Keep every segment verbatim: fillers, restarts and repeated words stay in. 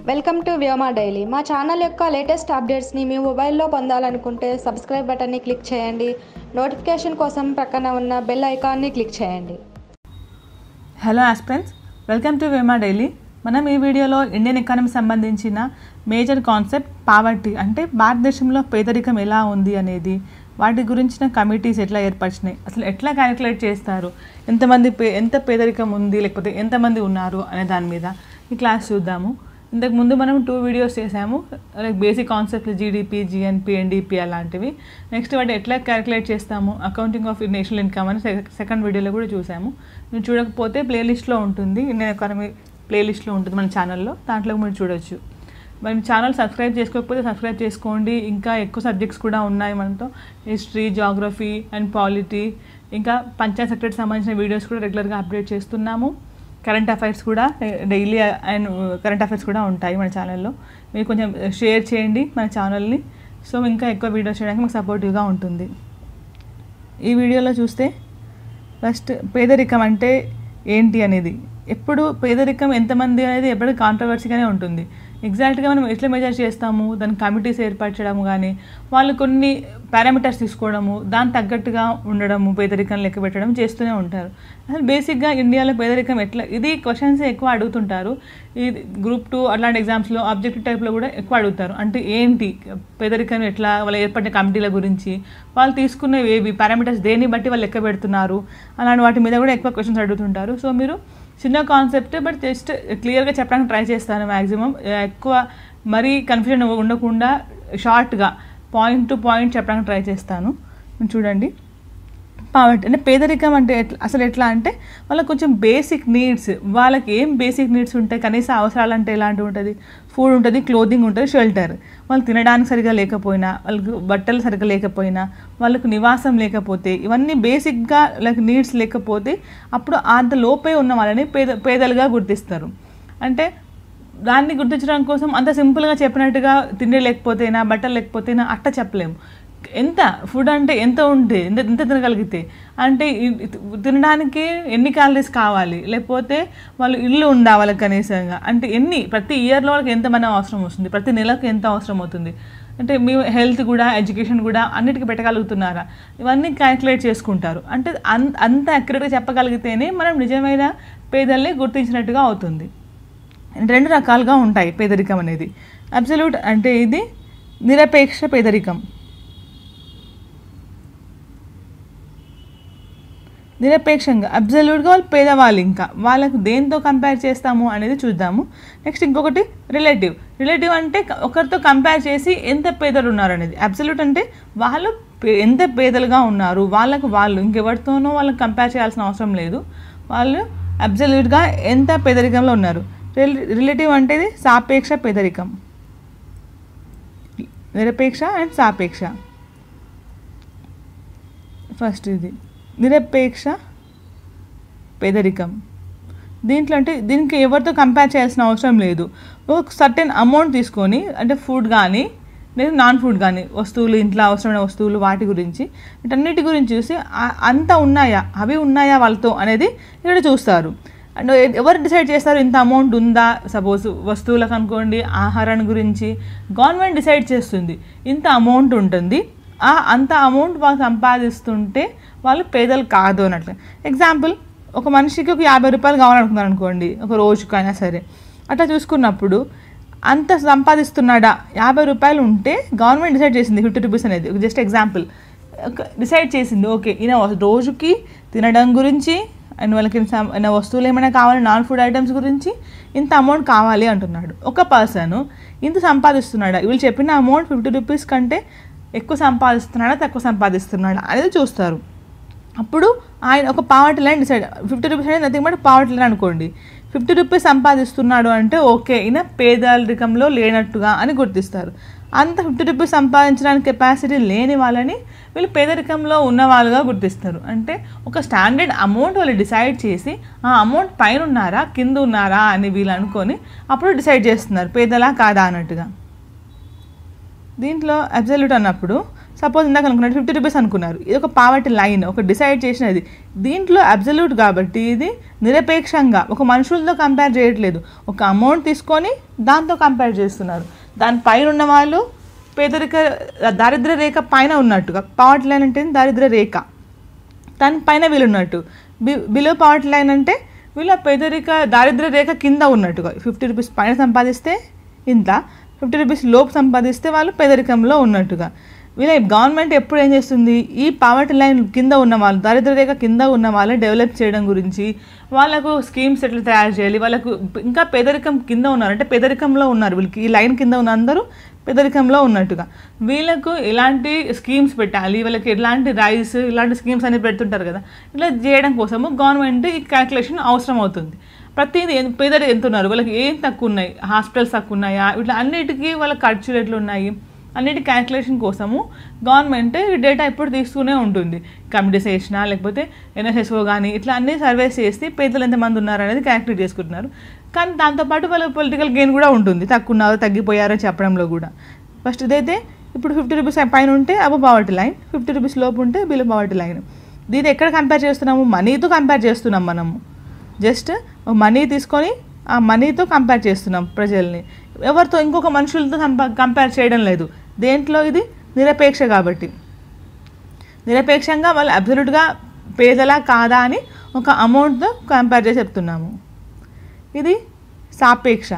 Welcome to Vyoma daily. మా channel యొక్క latest అప్డేట్స్ని మీ మొబైల్లో పొందాలనుకుంటే సబ్స్క్రైబ్ బటన్ని క్లిక్ చేయండి. నోటిఫికేషన్ కోసం ప్రక్కన ఉన్న బెల్ ఐకాన్ని క్లిక్ చేయండి. Hello aspirants, welcome to Vyoma daily. మనం ఈ వీడియోలో ఇండియన్ ఎకానమీ సంబంధించిన మేజర్ కాన్సెప్ట్ పావర్టీ అంటే భారతదేశంలో పేదరికం ఎలా ఉంది అనేది, వాటి గురించిన కమిటీస్ ఎట్లా ఏర్పరిచినాయి, అసలు ఎట్లా క్యాలిక్యులేట్ చేస్తారు, ఎంతమంది పే ఎంత పేదరికం ఉంది లేకపోతే ఎంతమంది ఉన్నారు అనే దాని మీద ఈ క్లాస్ చూద్దాము. ఇంతకుముందు మనం టూ వీడియోస్ చేసాము, లైక్ బేసిక్ కాన్సెప్ట్లు జీడిపి, జిఎన్పి, ఎన్డిపి అలాంటివి. నెక్స్ట్ వాటి ఎట్లా క్యాలిక్యులేట్ చేస్తాము, అకౌంటింగ్ ఆఫ్ నేషనల్ ఇన్కమ్ అని సెకండ్ వీడియోలో కూడా చూసాము. మీరు చూడకపోతే ప్లేలిస్ట్లో ఉంటుంది, ఇండియన్ ఎకానమీ ప్లేలిస్ట్లో ఉంటుంది మన ఛానల్లో, దాంట్లో మీరు చూడొచ్చు. మన ఛానల్ సబ్స్క్రైబ్ చేసుకోకపోతే సబ్స్క్రైబ్ చేసుకోండి. ఇంకా ఎక్కువ సబ్జెక్ట్స్ కూడా ఉన్నాయి మనతో, హిస్టరీ, జాగ్రఫీ అండ్ పాలిటీ, ఇంకా పంచాయత్ సెక్రటరీకి సంబంధించిన వీడియోస్ కూడా రెగ్యులర్గా అప్డేట్ చేస్తున్నాము. కరెంట్ అఫైర్స్ కూడా డైలీ అండ్ కరెంట్ అఫైర్స్ కూడా ఉంటాయి మన ఛానల్లో. మీరు కొంచెం షేర్ చేయండి మన ఛానల్ని, సో ఇంకా ఎక్కువ వీడియోస్ చేయడానికి మాకు సపోర్టివ్గా ఉంటుంది. ఈ వీడియోలో చూస్తే ఫస్ట్ పేదరికం అంటే ఏంటి అనేది, ఎప్పుడు పేదరికం ఎంతమంది అనేది ఎప్పుడు కాంట్రవర్సీగానే ఉంటుంది. ఎగ్జాక్ట్గా మనం ఎట్లా మెజర్ చేస్తాము, దాని కమిటీస్ ఏర్పరచడము కానీ, వాళ్ళు కొన్ని పారామీటర్స్ తీసుకోవడము, దానికి తగ్గట్టుగా ఉండడము, పేదరికం లెక్క పెట్టడం చేస్తూనే ఉంటారు. అసలు బేసిక్గా ఇండియాలో పేదరికం ఎట్లా, ఇది క్వశ్చన్స్ ఎక్కువ అడుగుతుంటారు. ఈ గ్రూప్ టూ అట్లాంటి ఎగ్జామ్స్లో ఆబ్జెక్టివ్ టైప్లో కూడా ఎక్కువ అడుగుతారు. అంటే ఏంటి పేదరికం ఎట్లా, వాళ్ళు ఏర్పడిన కమిటీల గురించి, వాళ్ళు తీసుకున్నవి ఏవి, పారామీటర్స్ దేన్ని బట్టి వాళ్ళు లెక్క పెడుతున్నారు, అలాంటి వాటి మీద కూడా ఎక్కువ క్వశ్చన్స్ అడుగుతుంటారు. సో మీరు చిన్న కాన్సెప్ట్ బట్ జస్ట్ క్లియర్గా చెప్పడానికి ట్రై చేస్తాను మ్యాక్సిమం. ఎక్కువ మరీ కన్ఫ్యూజన్ ఉండకుండా షార్ట్గా పాయింట్ టు పాయింట్ చెప్పడానికి ట్రై చేస్తాను. చూడండి, పావర్టీ అంటే పేదరికం అంటే ఎట్లా, అసలు ఎట్లా అంటే వాళ్ళకి కొంచెం బేసిక్ నీడ్స్, వాళ్ళకి ఏం బేసిక్ నీడ్స్ ఉంటాయి, కనీస అవసరాలు అంటే ఎలాంటివి ఉంటుంది, ఫుడ్ ఉంటుంది, క్లోదింగ్ ఉంటుంది, షెల్టర్. వాళ్ళు తినడానికి సరిగా లేకపోయినా, వాళ్ళకి బట్టలు సరిగ్గా లేకపోయినా, వాళ్ళకు నివాసం లేకపోతే, ఇవన్నీ బేసిక్గా లైక్ నీడ్స్ లేకపోతే అప్పుడు అంత లోపే ఉన్న వాళ్ళని పేద పేదలుగా గుర్తిస్తారు. అంటే దాన్ని గుర్తించడం కోసం అంత సింపుల్గా చెప్పినట్టుగా తిండి లేకపోతేనా, బట్టలు లేకపోతేనా అట్ట చెప్పలేము. ఎంత ఫుడ్ అంటే ఎంత ఉంటే ఎంత ఎంత తినగలిగితే, అంటే తినడానికి ఎన్ని క్యాలరీస్ కావాలి, లేకపోతే వాళ్ళు ఇల్లు ఉందా వాళ్ళకి కనీసంగా, అంటే ఎన్ని ప్రతి ఇయర్లో వాళ్ళకి ఎంత మన అవసరం వస్తుంది, ప్రతి నెలకు ఎంత అవసరం అవుతుంది, అంటే మీ హెల్త్ కూడా ఎడ్యుకేషన్ కూడా అన్నిటికీ పెట్టగలుగుతున్నారా, ఇవన్నీ క్యాల్కులేట్ చేసుకుంటారు. అంటే అంత అంత అక్యురేట్గా చెప్పగలిగితేనే మనం నిజమైన పేదల్ని గుర్తించినట్టుగా అవుతుంది. రెండు రకాలుగా ఉంటాయి పేదరికం అనేది. అబ్సల్యూట్ అంటే ఇది నిరపేక్ష పేదరికం. నిరపేక్షంగా అబ్సల్యూట్గా వాళ్ళు పేదవాళ్ళు, ఇంకా వాళ్ళకు దేంతో కంపేర్ చేస్తాము అనేది చూద్దాము. నెక్స్ట్ ఇంకొకటి రిలేటివ్. రిలేటివ్ అంటే ఒకరితో కంపేర్ చేసి ఎంత పేదలు ఉన్నారు అనేది. అబ్సల్యూట్ అంటే వాళ్ళు ఎంత పేదలుగా ఉన్నారు, వాళ్ళకు వాళ్ళు ఇంకెవరితోనో వాళ్ళకి కంపేర్ చేయాల్సిన అవసరం లేదు, వాళ్ళు అబ్సల్యూట్గా ఎంత పేదరికంలో ఉన్నారు. రిలేటివ్ అంటే ఇది సాపేక్ష పేదరికం. నిరపేక్ష అండ్ సాపేక్ష. ఫస్ట్ ఇది నిరపేక్ష పేదరికం. దీంట్లో అంటే దీనికి ఎవరితో కంపేర్ చేయాల్సిన అవసరం లేదు. ఒక సర్టెన్ అమౌంట్ తీసుకొని, అంటే ఫుడ్ కానీ లేదా నాన్ ఫుడ్ కానీ వస్తువులు, ఇంట్లో అవసరమైన వస్తువులు, వాటి గురించి వీటన్నిటి గురించి చూసి అంత ఉన్నాయా, అవి ఉన్నాయా వాళ్ళతో అనేది ఇక్కడ చూస్తారు. అండ్ ఎవరు డిసైడ్ చేస్తారు ఇంత అమౌంట్ ఉందా, సపోజ్ వస్తువులకు అనుకోండి, ఆహారాన్ని గురించి గవర్నమెంట్ డిసైడ్ చేస్తుంది ఇంత అమౌంట్ ఉంటుంది, ఆ అంత అమౌంట్ వాళ్ళు సంపాదిస్తుంటే వాళ్ళు పేదలు కాదు అన్నట్లు. ఎగ్జాంపుల్, ఒక మనిషికి ఒక యాభై రూపాయలు కావాలనుకున్నారు అనుకోండి, ఒక రోజుకైనా సరే, అట్లా చూసుకున్నప్పుడు అంత సంపాదిస్తున్నాడా, యాభై రూపాయలు ఉంటే గవర్నమెంట్ డిసైడ్ చేసింది ఫిఫ్టీ రూపీస్ అనేది, జస్ట్ ఎగ్జాంపుల్ డిసైడ్ చేసింది. ఓకే, ఈయన రోజుకి తినడం గురించి అండ్ వాళ్ళకి ఏమైనా వస్తువులు ఏమైనా కావాలి, నాన్ ఫుడ్ ఐటమ్స్ గురించి ఇంత అమౌంట్ కావాలి అంటున్నాడు. ఒక పర్సన్ ఇంత సంపాదిస్తున్నాడా, వీళ్ళు చెప్పిన అమౌంట్ ఫిఫ్టీ రూపీస్ కంటే ఎక్కువ సంపాదిస్తున్నాడా తక్కువ సంపాదిస్తున్నాడా అనేది చూస్తారు. అప్పుడు ఆయన ఒక poverty line decide, fifty rupees అనేది నథింగ్ బట్ పావర్టీ లైన్ అనుకోండి. ఫిఫ్టీ రూపీస్ సంపాదిస్తున్నాడు అంటే ఓకే, ఈయన పేదరికంలో లేనట్టుగా అని గుర్తిస్తారు. అంత ఫిఫ్టీ రూపీస్ సంపాదించడానికి కెపాసిటీ లేని వాళ్ళని వీళ్ళు పేదరికంలో ఉన్న వాళ్ళుగా గుర్తిస్తారు. అంటే ఒక స్టాండర్డ్ అమౌంట్ వాళ్ళు డిసైడ్ చేసి ఆ అమౌంట్ పైన ఉన్నారా కింద ఉన్నారా అని వీళ్ళు అనుకొని అప్పుడు డిసైడ్ చేస్తున్నారు పేదలా కాదా అన్నట్టుగా. దీంట్లో అబ్సల్యూట్ అన్నప్పుడు సపోజ్ ఇందాక అనుకున్నారు ఫిఫ్టీ రూపీస్ అనుకున్నారు, ఇది ఒక పావర్టీ లైన్, ఒక డిసైడ్ చేసినది. దీంట్లో అబ్సల్యూట్ కాబట్టి ఇది నిరపేక్షంగా ఒక మనుషులతో కంపేర్ చేయట్లేదు, ఒక అమౌంట్ తీసుకొని దాంతో కంపేర్ చేస్తున్నారు. దానిపైన ఉన్న వాళ్ళు పేదరిక దారిద్ర్య రేఖ పైన ఉన్నట్టుగా, పావర్టీ లైన్ అంటే దారిద్ర్య రేఖ, దానిపైన వీళ్ళు ఉన్నట్టు. బి బిలో పావర్టీ లైన్ అంటే వీళ్ళ పేదరిక దారిద్ర్య రేఖ కింద ఉన్నట్టుగా. ఫిఫ్టీ రూపీస్ పైన సంపాదిస్తే ఇంత, ఫిఫ్టీ రూపీస్ లోపు సంపాదిస్తే వాళ్ళు పేదరికంలో ఉన్నట్టుగా. వీళ్ళ గవర్నమెంట్ ఎప్పుడు ఏం చేస్తుంది, ఈ పావర్టీ లైన్ కింద ఉన్న వాళ్ళు, దారిద్ర్య రేఖ కింద ఉన్న వాళ్ళని డెవలప్ చేయడం గురించి, వాళ్ళకు స్కీమ్స్ ఎట్లా తయారు చేయాలి, వాళ్ళకు ఇంకా పేదరికం కింద ఉన్నారు అంటే పేదరికంలో ఉన్నారు, వీళ్ళకి ఈ లైన్ కింద ఉన్న అందరూ పేదరికంలో ఉన్నట్టుగా, వీళ్ళకు ఎలాంటి స్కీమ్స్ పెట్టాలి, వీళ్ళకి ఎలాంటి రైస్ ఇలాంటి స్కీమ్స్ అనేది పెడుతుంటారు కదా, ఇలా చేయడం కోసము గవర్నమెంట్ ఈ క్యాల్కులేషన్ అవసరం అవుతుంది. ప్రతిదీ పేదరికం ఎంత ఉన్నారు, వాళ్ళకి ఏం తక్కువ ఉన్నాయి, హాస్పిటల్స్ తక్కువ ఉన్నాయా, ఇట్లా అన్నిటికీ వాళ్ళ ఖర్చులు ఎట్లా ఉన్నాయి, అన్నిటి క్యాల్కులేషన్ కోసము గవర్నమెంట్ ఈ డేటా ఎప్పుడు తీసుకునే ఉంటుంది. కమిటీస్ వేసినా లేకపోతే ఎన్ఎస్ఎస్ఓ కానీ ఇట్లా అన్ని సర్వేస్ చేసి పేదలు ఎంతమంది ఉన్నారు అనేది క్యాల్కులేట్ చేసుకుంటున్నారు. కానీ దాంతోపాటు వాళ్ళ పొలిటికల్ గెయిన్ కూడా ఉంటుంది, తక్కువ ఉన్నారో తగ్గిపోయారో చెప్పడంలో కూడా. ఫస్ట్ ఇదైతే ఇప్పుడు ఫిఫ్టీ రూపీస్ పైన ఉంటే above poverty line, fifty rupees లోపు ఉంటే బిలో పావర్టీ లైన్. దీన్ని ఎక్కడ కంపేర్ చేస్తున్నాము, మనీతో కంపేర్ చేస్తున్నాం మనము. జస్ట్ మనీ తీసుకొని ఆ మనీతో కంపేర్ చేస్తున్నాం ప్రజల్ని, ఎవరితో ఇంకొక మనుషులతో కంపేర్ చేయడం లేదు. దేంట్లో ఇది నిరపేక్ష కాబట్టి నిరపేక్షంగా వాళ్ళు అబ్సల్యూట్గా పేదలా కాదా అని ఒక అమౌంట్తో కంపేర్ చేసి చెప్తున్నాము. ఇది సాపేక్ష.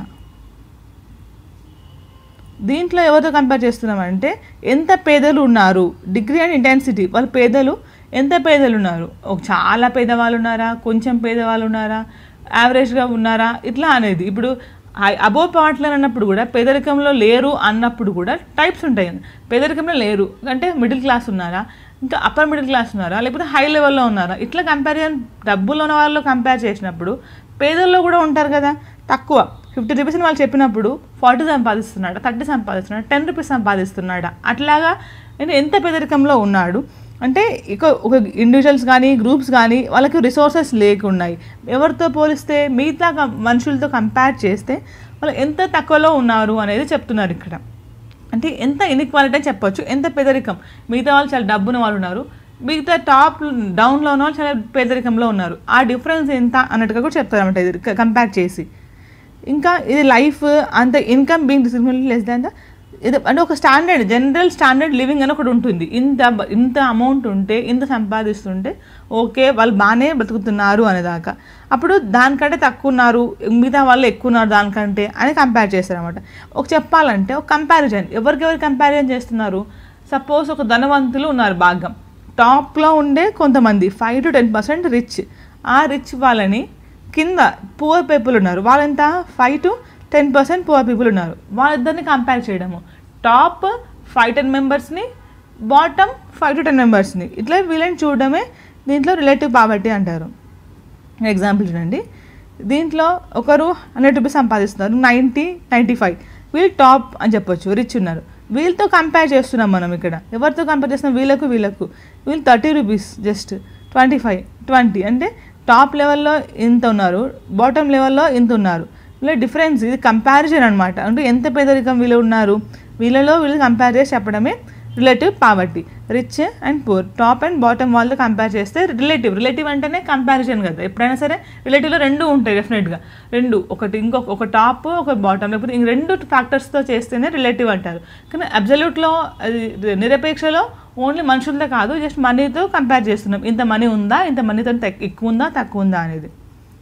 దీంట్లో ఎవరితో కంపేర్ చేస్తున్నామంటే ఎంత పేదలు ఉన్నారు, డిగ్రీ అండ్ ఇంటెన్సిటీ, వాళ్ళు పేదలు ఎంత పేదలు ఉన్నారు, ఒక చాలా పేదవాళ్ళు ఉన్నారా, కొంచెం పేదవాళ్ళు ఉన్నారా, యావరేజ్గా ఉన్నారా, ఇట్లా అనేది. ఇప్పుడు అబోవ్ పావర్టీ లైన్ అన్నప్పుడు కూడా పేదరికంలో లేరు అన్నప్పుడు కూడా టైప్స్ ఉంటాయి. పేదరికంలో లేరు అంటే మిడిల్ క్లాస్ ఉన్నారా, ఇంకా అప్పర్ మిడిల్ క్లాస్ ఉన్నారా, లేకపోతే హై లెవెల్లో ఉన్నారా, ఇట్లా కంపారిజన్ డబ్బులు ఉన్న వాళ్ళు కంపేర్ చేసినప్పుడు పేదల్లో కూడా ఉంటారు కదా, తక్కువ ఫిఫ్టీ రూపీస్ అని వాళ్ళు చెప్పినప్పుడు ఫార్టీ సంపాదిస్తున్నాడా, థర్టీ సంపాదిస్తున్నాడా, టెన్ రూపీస్ సంపాదిస్తున్నాడా, అట్లాగా ఎంత పేదరికంలో ఉన్నాడు అంటే ఇక ఒక ఇండివిజువల్స్ కానీ గ్రూప్స్ కానీ వాళ్ళకి రిసోర్సెస్ లేకున్నాయి, ఎవరితో పోలిస్తే మిగతా మనుషులతో కంపేర్ చేస్తే వాళ్ళు ఎంత తక్కువలో ఉన్నారు అనేది చెప్తున్నారు ఇక్కడ. అంటే ఎంత ఇన్ఈక్వాలిటీ అని చెప్పొచ్చు, ఎంత పేదరికం, మిగతా వాళ్ళు చాలా డబ్బున వాళ్ళు ఉన్నారు, మిగతా టాప్ డౌన్లో ఉన్న వాళ్ళు చాలా పేదరికంలో ఉన్నారు, ఆ డిఫరెన్స్ ఎంత అన్నట్టుగా కూడా చెప్తారు అనమాట ఇది కంపేర్ చేసి. ఇంకా ఇది లైఫ్ అంత income being discriminate less than the ఇది అంటే ఒక స్టాండర్డ్ జనరల్ స్టాండర్డ్ లివింగ్ అని ఒకటి ఉంటుంది. ఇంత ఇంత అమౌంట్ ఉంటే ఇంత సంపాదిస్తుంటే ఓకే వాళ్ళు బాగానే బతుకుతున్నారు అనేదాకా, అప్పుడు దానికంటే తక్కువ ఉన్నారు మిగతా వాళ్ళు ఎక్కువ ఉన్నారు దానికంటే అని కంపేర్ చేస్తారు అనమాట. ఒక చెప్పాలంటే ఒక కంపారిజన్, ఎవరికెవరు కంపారిజన్ చేస్తున్నారు, సపోజ్ ఒక ధనవంతులు ఉన్నారు బాగా టాప్లో ఉండే కొంతమంది five to ten percent rich, ఆ రిచ్ వాళ్ళని కింద పువర్ పీపుల్ ఉన్నారు వాళ్ళంతా five to ten percent poor people ఉన్నారు, వాళ్ళిద్దరిని కంపేర్ చేయడము, టాప్ ఫైవ్ టెన్ మెంబర్స్ని బాటమ్ ఫైవ్ టు టెన్ మెంబర్స్ని ఇట్లా వీళ్ళని చూడడమే దీంట్లో రిలేటివ్ పావర్టీ అంటారు. ఎగ్జాంపుల్ చూడండి, దీంట్లో ఒకరు హండ్రెడ్ రూపీస్ సంపాదిస్తున్నారు, నైంటీ నైంటీ ఫైవ్ వీళ్ళు టాప్ అని చెప్పొచ్చు, రిచ్ ఉన్నారు, వీళ్ళతో కంపేర్ చేస్తున్నాం మనం ఇక్కడ. ఎవరితో కంపేర్ చేస్తున్నాం, వీళ్ళకు వీళ్ళకు వీళ్ళు thirty rupees just twenty five twenty అంటే టాప్ లెవెల్లో ఇంత ఉన్నారు, బాటమ్ లెవెల్లో ఇంత ఉన్నారు, వీళ్ళ డిఫరెన్స్ ఇది కంపారిజన్ అనమాట. అంటే ఎంత పేదరికం వీళ్ళు ఉన్నారు, వీళ్ళలో వీళ్ళు కంపేర్ చేసి చెప్పడమే relative poverty. Rich and poor top and bottom వాళ్ళతో కంపేర్ చేస్తే రిలేటివ్ రిలేటివ్ అంటేనే కంపారిజన్ కదా, ఎప్పుడైనా సరే రిలేటివ్లో రెండు ఉంటాయి డెఫినెట్గా, రెండు ఒకటి ఇంకొక ఒక టాప్ ఒక బాటమ్ లేకపోతే ఇంక రెండు ఫ్యాక్టర్స్తో చేస్తేనే రిలేటివ్ అంటారు. కానీ అబ్సల్యూట్లో అది నిరపేక్షలో ఓన్లీ మనుషులతో కాదు జస్ట్ మనీతో కంపేర్ చేస్తున్నాం, ఇంత మనీ ఉందా, ఇంత మనీతో ఎక్కువ ఉందా తక్కువ ఉందా అనేది.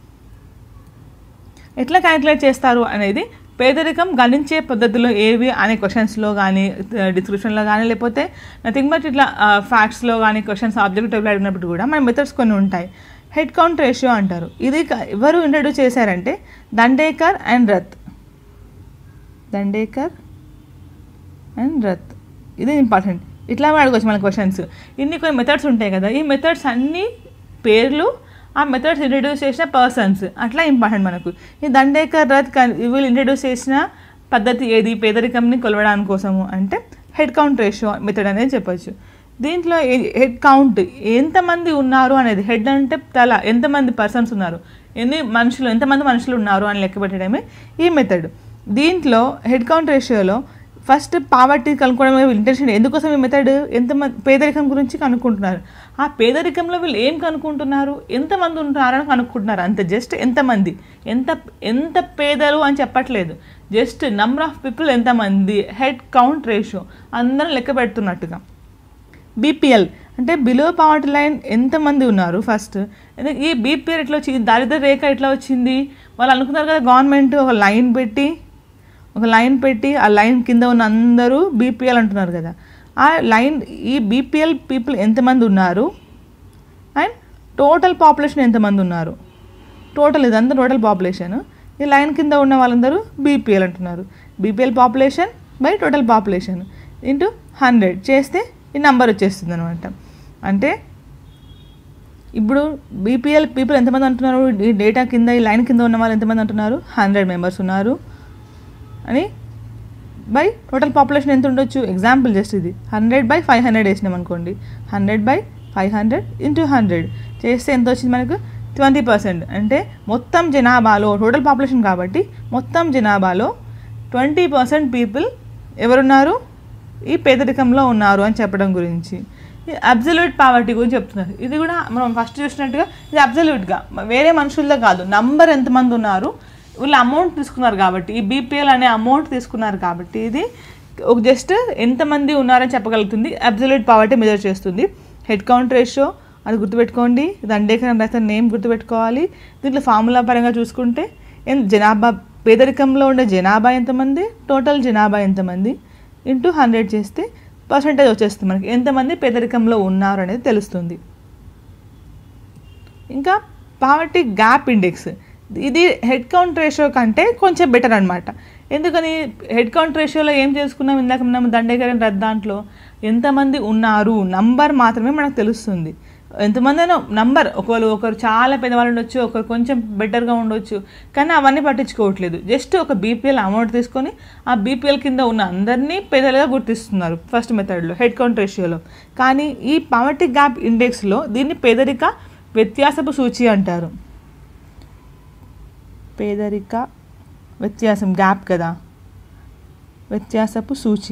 ఎట్లా క్యాలిక్యులేట్ చేస్తారు అనేది పేదరికం గణించే పద్ధతులు ఏవి అనే క్వశ్చన్స్లో కానీ డిస్క్రిప్షన్లో కానీ లేకపోతే నథింగ్ బట్ ఇట్లా ఫ్యాక్ట్స్లో కానీ క్వశ్చన్స్ ఆబ్జెక్టివ్ అడిగినప్పుడు కూడా మన మెథడ్స్ కొన్ని ఉంటాయి. హెడ్ కౌంట్ రేషియో అంటారు, ఇది ఎవరు ఇంట్రడ్యూస్ చేశారంటే దండేకర్ అండ్ రత్, దండేకర్ అండ్ రత్ ఇది ఇంపార్టెంట్. ఇట్లా అడగవచ్చు మన క్వశ్చన్స్. ఇన్ని కొన్ని మెథడ్స్ ఉంటాయి కదా, ఈ మెథడ్స్ అన్ని పేర్లు ఆ మెథడ్స్ ఇంట్రడ్యూస్ చేసిన పర్సన్స్ అట్లా ఇంపార్టెంట్ మనకు. ఈ దండేకర్ రత్ వీళ్ళు ఇంట్రడ్యూస్ చేసిన పద్ధతి ఏది పేదరికంని కొలవడానికి కోసము అంటే హెడ్ కౌంట్ రేషియో మెథడ్ అనేది చెప్పచ్చు. దీంట్లో హెడ్ కౌంట్ ఎంతమంది ఉన్నారు అనేది, హెడ్ అంటే తల, ఎంతమంది పర్సన్స్ ఉన్నారు, ఎన్ని మనుషులు ఎంతమంది మనుషులు ఉన్నారు అని లెక్క పెట్టడమే ఈ మెథడ్. దీంట్లో హెడ్ కౌంట్ రేషియోలో ఫస్ట్ పావర్టీ కనుక్కోవడం ఇంటెన్షన్ ఎందుకోసం ఈ మెథడ్ ఎంతమంది పేదరికం గురించి కనుక్కుంటున్నారు. ఆ పేదరికంలో వీళ్ళు ఏం కనుక్కుంటున్నారు, ఎంతమంది ఉంటారని కనుక్కుంటున్నారు అంతే. జస్ట్ ఎంతమంది, ఎంత ఎంత పేదలు అని చెప్పట్లేదు, జస్ట్ నెంబర్ ఆఫ్ పీపుల్ ఎంతమంది, హెడ్ కౌంట్ రేషియో అందరం లెక్క పెడుతున్నట్టుగా. బీపీఎల్ అంటే బిలో పావర్టీ లైన్ ఎంతమంది ఉన్నారు ఫస్ట్. ఈ బీపీఎల్ ఎట్లా వచ్చింది, దారిద్ర రేఖ ఎట్లా వచ్చింది, వాళ్ళు అనుకున్నారు కదా గవర్నమెంట్ ఒక లైన్ పెట్టి ఒక లైన్ పెట్టి ఆ లైన్ కింద ఉన్న అందరూ బీపీఎల్ అంటున్నారు కదా. ఆ లైన్ ఈ బీపీఎల్ పీపుల్ ఎంతమంది ఉన్నారు అండ్ టోటల్ పాపులేషన్ ఎంతమంది ఉన్నారు, టోటల్ ఇదంతా టోటల్ పాపులేషన్. ఈ లైన్ కింద ఉన్న వాళ్ళందరూ బీపీఎల్ అంటున్నారు. BPL population by total population into hundred చేస్తే ఈ నెంబర్ వచ్చేస్తుంది అనమాట. అంటే ఇప్పుడు బీపీఎల్ పీపుల్ ఎంతమంది అంటున్నారు, ఈ డేటా కింద ఈ లైన్ కింద ఉన్న వాళ్ళు ఎంతమంది అంటున్నారు, హండ్రెడ్ మెంబర్స్ ఉన్నారు అని. బై టోటల్ పాపులేషన్ ఎంత ఉండొచ్చు, ఎగ్జాంపుల్ జస్ట్ ఇది హండ్రెడ్ బై ఫైవ్ హండ్రెడ్ వేసినాం అనుకోండి. Hundred by five hundred into hundred చేస్తే ఎంత వచ్చింది మనకు, ట్వంటీ పర్సెంట్. అంటే మొత్తం జనాభాలో టోటల్ పాపులేషన్ కాబట్టి మొత్తం జనాభాలో ట్వంటీ పర్సెంట్ పీపుల్ ఎవరున్నారు, ఈ పేదరికంలో ఉన్నారు అని చెప్పడం గురించి. అబ్జల్యూట్ పావర్టీ గురించి చెప్తున్నారు. ఇది కూడా మనం ఫస్ట్ చూసినట్టుగా ఇది అబ్జల్యూట్గా వేరే మనుషుల్లో కాదు, నంబర్ ఎంతమంది ఉన్నారు వీళ్ళు అమౌంట్ తీసుకున్నారు కాబట్టి, ఈ బీపీఎల్ అనే అమౌంట్ తీసుకున్నారు కాబట్టి ఇది ఒక జస్ట్ ఎంతమంది ఉన్నారని చెప్పగలుగుతుంది. అబ్జల్యూట్ పావర్టీ మెజర్ చేస్తుంది. హెడ్ కౌంట్ రేషియో అది గుర్తుపెట్టుకోండి, దండేకరం రాసిన నేమ్ గుర్తుపెట్టుకోవాలి. దీంట్లో ఫార్ములా పరంగా చూసుకుంటే జనాభా పేదరికంలో ఉండే జనాభా ఎంతమంది, టోటల్ జనాభా ఎంతమంది ఇంటూ హండ్రెడ్ చేస్తే పర్సంటేజ్ వచ్చేస్తుంది మనకి, ఎంతమంది పేదరికంలో ఉన్నారు అనేది తెలుస్తుంది. ఇంకా పావర్టీ గ్యాప్ ఇండెక్స్, ఇది హెడ్ కౌంట్ రేషియో కంటే కొంచెం బెటర్ అనమాట. ఎందుకని హెడ్ కౌంట్ రేషియోలో ఏం చేసుకున్నాం ఇందాక మనం దండేకరం రద్ద దాంట్లో ఎంతమంది ఉన్నారు నంబర్ మాత్రమే మనకు తెలుస్తుంది. ఎంతమంది అయినా నంబర్, ఒకరు ఒకరు చాలా పెద్దవాళ్ళు ఉండొచ్చు, ఒకరు కొంచెం బెటర్గా ఉండొచ్చు, కానీ అవన్నీ పట్టించుకోవట్లేదు. జస్ట్ ఒక బీపీఎల్ అమౌంట్ తీసుకొని ఆ బీపీఎల్ కింద ఉన్న అందరినీ పేదలుగా గుర్తిస్తున్నారు ఫస్ట్ మెథడ్లో హెడ్ కౌంట్ రేషియోలో. కానీ ఈ పావర్టీ గ్యాప్ ఇండెక్స్లో దీన్ని పేదరిక వ్యత్యాసపు సూచి అంటారు. పేదరిక వ్యత్యాసం గ్యాప్ కదా, వ్యత్యాసపు సూచి.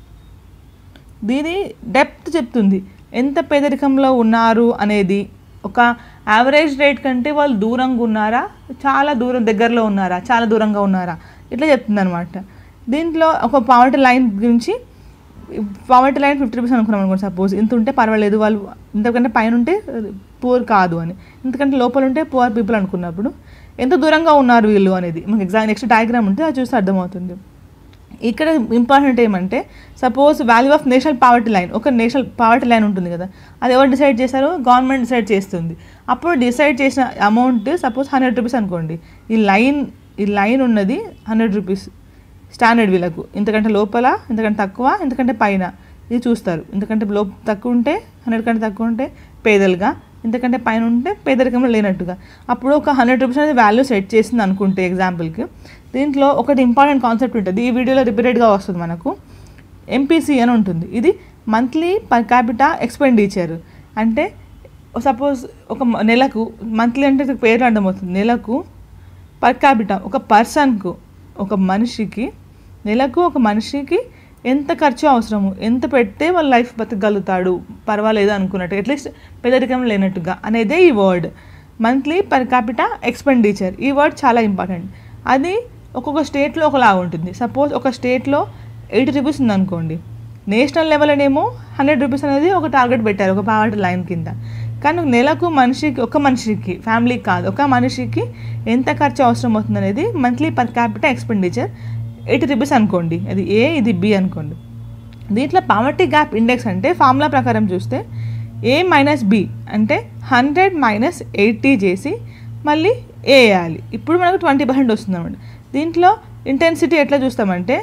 దీని డెప్త్ చెప్తుంది ఎంత పేదరికంలో ఉన్నారు అనేది. ఒక యావరేజ్ రేట్ కంటే వాళ్ళు దూరంగా ఉన్నారా, చాలా దూరం దగ్గరలో ఉన్నారా, చాలా దూరంగా ఉన్నారా, ఇట్లా చెప్తుంది అనమాట. దీంట్లో ఒక పావర్టీ లైన్ గురించి, పావర్టీ లైన్ ఫిఫ్టీ రూపీస్ అనుకున్నాం అనుకోండి సపోజ్, ఇంత ఉంటే పర్వాలేదు, వాళ్ళు ఇంతకంటే పైన ఉంటే పూర్ కాదు అని, ఇంతకంటే లోపల ఉంటే పూర్ పీపుల్ అనుకున్నప్పుడు ఎంత దూరంగా ఉన్నారు వీళ్ళు అనేది మనకి ఎగ్జామ్ నెక్స్ట్ డయాగ్రామ్ ఉంటే అది చూస్తే అర్థమవుతుంది. ఇక్కడ ఇంపార్టెంట్ ఏమంటే suppose value of national poverty line, ఒక నేషనల్ పావర్టీ లైన్ ఉంటుంది కదా, అది ఎవరు డిసైడ్ చేశారు, గవర్నమెంట్ డిసైడ్ చేస్తుంది. అప్పుడు డిసైడ్ చేసిన అమౌంట్ సపోజ్ హండ్రెడ్ రూపీస్ అనుకోండి. ఈ లైన్ ఈ లైన్ ఉన్నది హండ్రెడ్ రూపీస్ స్టాండర్డ్ వీళ్ళకు, ఇంతకంటే లోపల, ఇంతకంటే తక్కువ, ఇంతకంటే పైన ఇది చూస్తారు. ఇంతకంటే లో తక్కువ ఉంటే హండ్రెడ్ కంటే తక్కువ ఉంటే పేదలుగా, ఇంతకంటే పైన ఉంటే పేదరికంలో లేనట్టుగా. అప్పుడు ఒక హండ్రెడ్ రూపీస్ అనేది వాల్యూ సెట్ చేసింది అనుకుంటే ఎగ్జాంపుల్కి. దీంట్లో ఒకటి ఇంపార్టెంట్ కాన్సెప్ట్ ఉంటుంది, ఈ వీడియోలో రిపీటెడ్గా వస్తుంది మనకు, ఎంపీసీ అని ఉంటుంది. ఇది మంత్లీ పర్ క్యాపిటా ఎక్స్పెండిచర్. అంటే సపోజ్ ఒక నెలకు, మంత్లీ అంటే పేరు అర్థమవుతుంది, నెలకు పర్ క్యాపిటా ఒక పర్సన్కు, ఒక మనిషికి నెలకు ఒక మనిషికి ఎంత ఖర్చు అవసరము, ఎంత పెడితే వాళ్ళ లైఫ్ బతకగలుగుతాడు పర్వాలేదు అనుకున్నట్టు, అట్లీస్ట్ పేదరికం లేనట్టుగా అనేదే ఈ word monthly per capita expenditure. ఈ వర్డ్ చాలా ఇంపార్టెంట్. అది ఒక్కొక్క స్టేట్లో ఒకలాగా ఉంటుంది. సపోజ్ ఒక స్టేట్లో ఎయిటీ రూపీస్ ఉందనుకోండి, నేషనల్ లెవెల్లోనేమో హండ్రెడ్ రూపీస్ అనేది ఒక టార్గెట్ పెట్టారు ఒక పావర్టీ లైన్ కింద. కానీ నెలకు మనిషికి, ఒక మనిషికి, ఫ్యామిలీకి కాదు, ఒక మనిషికి ఎంత ఖర్చు అవసరం అవుతుంది అనేది monthly per capita expenditure eighty rupees అనుకోండి, అది ఏ ఇది బి అనుకోండి. దీంట్లో పావర్టీ గ్యాప్ ఇండెక్స్ అంటే ఫార్ములా ప్రకారం చూస్తే ఏ మైనస్ బి అంటే హండ్రెడ్ మైనస్ ఎయిటీ చేసి మళ్ళీ ఏ వేయాలి. ఇప్పుడు మనకు ట్వంటీ పర్సెంట్ వస్తుంది అన్నమాట. దీంట్లో ఇంటెన్సిటీ ఎట్లా చూస్తామంటే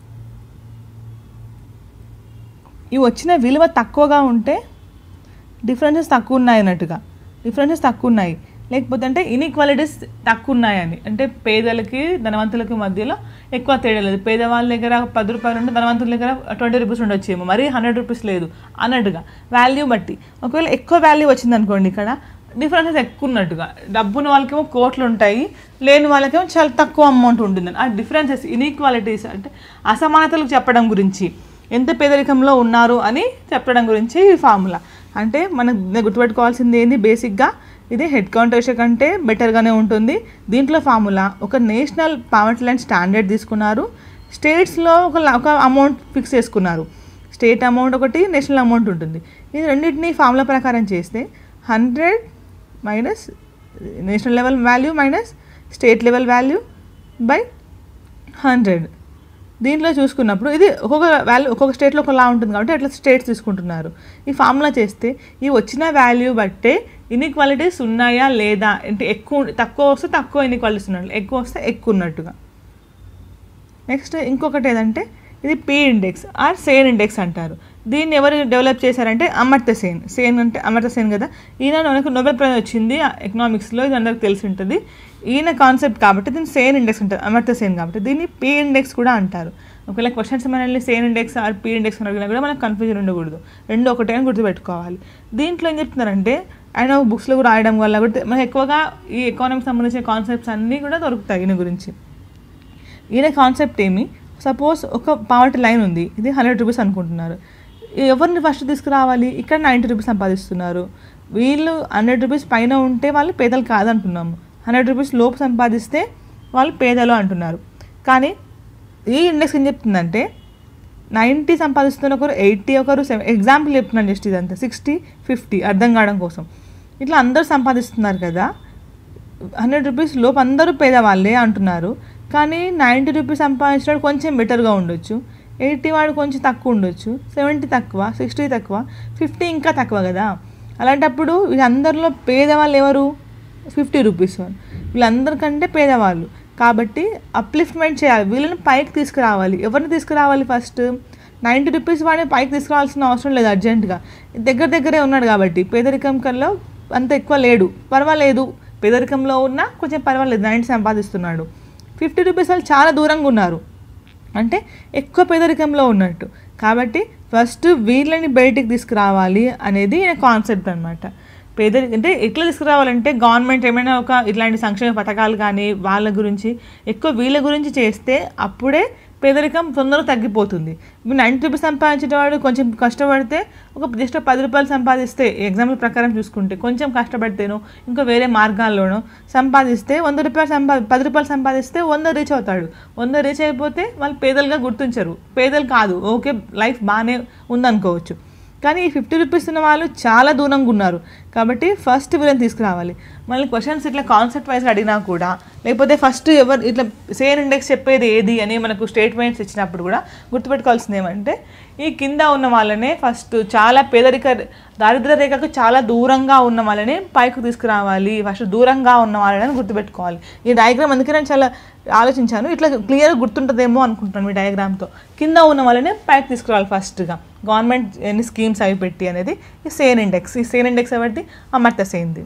ఇవి వచ్చిన విలువ తక్కువగా ఉంటే డిఫరెన్సెస్ తక్కువ ఉన్నాయి అన్నట్టుగా, డిఫరెన్సెస్ తక్కువ ఉన్నాయి, లేకపోతే అంటే ఇన్ఈక్వాలిటీస్ తక్కువ ఉన్నాయని, అంటే పేదలకి ధనవంతులకి మధ్యలో ఎక్కువ తేడా లేదు, పేదవాళ్ళ దగ్గర పది రూపాయలు ఉంటే ధనవంతుల దగ్గర ట్వంటీ రూపీస్ ఉండొచ్చేమో, మరీ హండ్రెడ్ రూపీస్ లేదు అన్నట్టుగా వాల్యూ బట్టి. ఒకవేళ ఎక్కువ వాల్యూ వచ్చింది అనుకోండి, ఇక్కడ డిఫరెన్సెస్ ఎక్కువ ఉన్నట్టుగా. డబ్బున్న వాళ్ళకేమో కోట్లు ఉంటాయి, లేని వాళ్ళకేమో చాలా తక్కువ అమౌంట్ ఉంటుంది. ఆ డిఫరెన్సెస్ ఇన్ఈక్వాలిటీస్ అంటే అసమానతలు చెప్పడం గురించి, ఎంత పేదరికంలో ఉన్నారు అని చెప్పడం గురించి ఈ ఫార్ములా. అంటే మనం గుర్తుపెట్టుకోవాల్సింది ఏంది, బేసిక్గా ఇది హెడ్ కౌంట్ రేషియో కంటే బెటర్గానే ఉంటుంది. దీంట్లో ఫార్ములా ఒక నేషనల్ పావర్టీ లైన్ స్టాండర్డ్ తీసుకున్నారు, స్టేట్స్లో ఒక ఒక అమౌంట్ ఫిక్స్ చేసుకున్నారు. స్టేట్ అమౌంట్ ఒకటి, నేషనల్ అమౌంట్ ఉంటుంది. ఇది రెండింటినీ ఫార్ములా ప్రకారం చేస్తే hundred minus national level value minus state level value by hundred. దీంట్లో చూసుకున్నప్పుడు ఇది ఒక్కొక్క వాల్యూ ఒక్కొక్క స్టేట్లో ఒకలా ఉంటుంది కాబట్టి అట్లా స్టేట్స్ తీసుకుంటున్నారు. ఈ ఫార్ములా చేస్తే ఈ వచ్చిన వాల్యూ బట్టే ఇన్ఈక్వాలిటీస్ ఉన్నాయా లేదా, అంటే ఎక్కువ తక్కువ వస్తే తక్కువ ఇన్ఈక్వాలిటీస్ ఉన్నట్లు, ఎక్కువ వస్తే ఎక్కువ ఉన్నట్టుగా. నెక్స్ట్ ఇంకొకటి ఏదంటే ఇది P index or Sen index అంటారు. దీన్ని ఎవరు డెవలప్ చేశారంటే అమర్త్య సేన్. సేన్ అంటే అమర్త్య సేన్ కదా, ఈయన మనకు నోబెల్ ప్రైజ్ వచ్చింది ఎకనామిక్స్లో, ఇది అందరికి తెలిసి ఉంటుంది. ఈయన కాన్సెప్ట్ కాబట్టి దీన్ని సేన్ ఇండెక్స్ అంటారు, అమర్త్య సేన్ కాబట్టి. దీన్ని పీ ఇండెక్స్ కూడా అంటారు. ఒకవేళ క్వశ్చన్స్ మనల్ని Sen index or P index అడిగినా కూడా మనకు కన్ఫ్యూజన్ ఉండకూడదు, రెండు ఒకటే అని గుర్తుపెట్టుకోవాలి. దీంట్లో ఏం చెప్తున్నారంటే ఆయన బుక్స్లో కూడా రాయడం వల్ల కూడా మనకు ఎక్కువగా ఈ ఎకానమీకి సంబంధించిన కాన్సెప్ట్స్ అన్నీ కూడా దొరుకుతాయి ఈయన గురించి. ఈయన కాన్సెప్ట్ ఏమి, సపోజ్ ఒక పావర్టీ లైన్ ఉంది, ఇది హండ్రెడ్ రూపీస్ అనుకుంటున్నారు. ఎవరిని ఫస్ట్ తీసుకురావాలి, ఇక్కడ నైంటీ రూపీస్ సంపాదిస్తున్నారు. వీళ్ళు హండ్రెడ్ రూపీస్ పైన ఉంటే వాళ్ళు పేదలు కాదంటున్నాము, హండ్రెడ్ రూపీస్ లోపు సంపాదిస్తే వాళ్ళు పేదలు అంటున్నారు. కానీ ఈ ఇండెక్స్ ఏం చెప్తుందంటే నైంటీ సంపాదిస్తున్న ఒకరు ఎయిటీ, ఒకరు సెవెన్, ఎగ్జాంపుల్ చెప్తున్నాను జస్ట్ ఇదంతా, సిక్స్టీ ఫిఫ్టీ అర్థం కావడం కోసం. ఇట్లా అందరూ సంపాదిస్తున్నారు కదా, హండ్రెడ్ రూపీస్ లోపు అందరూ పేదవాళ్ళే అంటున్నారు. కానీ నైంటీ రూపీస్ సంపాదించినాడు కొంచెం బెటర్గా ఉండొచ్చు, ఎయిటీ వాడు కొంచెం తక్కువ ఉండొచ్చు, సెవెంటీ తక్కువ, సిక్స్టీ తక్కువ, ఫిఫ్టీ ఇంకా తక్కువ కదా. అలాంటప్పుడు వీళ్ళందరిలో పేదవాళ్ళు ఎవరు, ఫిఫ్టీ రూపీస్ వాళ్ళు, వీళ్ళందరికంటే పేదవాళ్ళు. కాబట్టి అప్లిఫ్ట్మెంట్ చేయాలి, వీళ్ళని పైకి తీసుకురావాలి. ఎవరిని తీసుకురావాలి, ఫస్ట్ నైంటీ రూపీస్ వాడిని పైకి తీసుకురావాల్సిన అవసరం లేదు, అర్జెంటుగా దగ్గర దగ్గరే ఉన్నాడు కాబట్టి. పేదరికం కల్లో అంత ఎక్కువ లేడు, పర్వాలేదు, పేదరికంలో ఉన్నా కొంచెం పర్వాలేదు, నైంటీ సంపాదిస్తున్నాడు. ఫిఫ్టీ రూపీస్ వాళ్ళు చాలా దూరంగా ఉన్నారు, అంటే ఎక్కువ పేదరికంలో ఉన్నట్టు. కాబట్టి ఫస్ట్ వీళ్ళని బయటికి తీసుకురావాలి అనేది ఈయన కాన్సెప్ట్ అనమాట. పేదరిక అంటే ఎట్లా తీసుకురావాలంటే గవర్నమెంట్ ఏమైనా ఒక ఇట్లాంటి సంక్షేమ పథకాలు కానీ వాళ్ళ గురించి ఎక్కువ వీళ్ళ గురించి చేస్తే అప్పుడే పేదరికం తొందరగా తగ్గిపోతుంది. నైంటీ రూపీస్ సంపాదించేవాడు కొంచెం కష్టపడితే ఒక జస్ట్ పది రూపాయలు సంపాదిస్తే, ఎగ్జాంపుల్ ప్రకారం చూసుకుంటే కొంచెం కష్టపడితేనో ఇంకా వేరే మార్గాల్లోనో సంపాదిస్తే వంద రూపాయలు సంపా పది రూపాయలు సంపాదిస్తే వంద రీచ్ అవుతాడు. వంద రీచ్ అయిపోతే వాళ్ళు పేదలుగా గుర్తించరు, పేదలు కాదు, ఓకే లైఫ్ బాగానే ఉందనుకోవచ్చు. కానీ ఈ ఫిఫ్టీ రూపీస్ ఉన్న వాళ్ళు చాలా దూరంగా ఉన్నారు కాబట్టి ఫస్ట్ వీళ్ళని తీసుకురావాలి. మళ్ళీ క్వశ్చన్స్ ఇట్లా కాన్సెప్ట్ వైజ్ అడిగినా కూడా, లేకపోతే ఫస్ట్ ఎవరు ఇట్లా సేన్ ఇండెక్స్ చెప్పేది ఏది అని మనకు స్టేట్మెంట్స్ ఇచ్చినప్పుడు కూడా గుర్తుపెట్టుకోవాల్సింది ఏమంటే ఈ కింద ఉన్న వాళ్ళనే ఫస్ట్ చాలా పేదరిక దారిద్ర్య రేఖకు చాలా దూరంగా ఉన్న వాళ్ళని పైకి తీసుకురావాలి, ఫస్ట్ దూరంగా ఉన్న వాళ్ళని గుర్తుపెట్టుకోవాలి. ఈ డయాగ్రామ్ అందుకే నేను చాలా ఆలోచించాను, ఇట్లా క్లియర్గా గుర్తుంటుందేమో అనుకుంటున్నాను. ఈ డయాగ్రామ్తో కింద ఉన్న వాళ్ళని పైకి తీసుకురావాలి ఫస్ట్గా, గవర్నమెంట్ ఎన్ని స్కీమ్స్ అవి పెట్టి అనేది ఈ సేన్ ఇండెక్స్. ఈ సేన్ ఇండెక్స్ కాబట్టి అమర్త్య సేన్ది.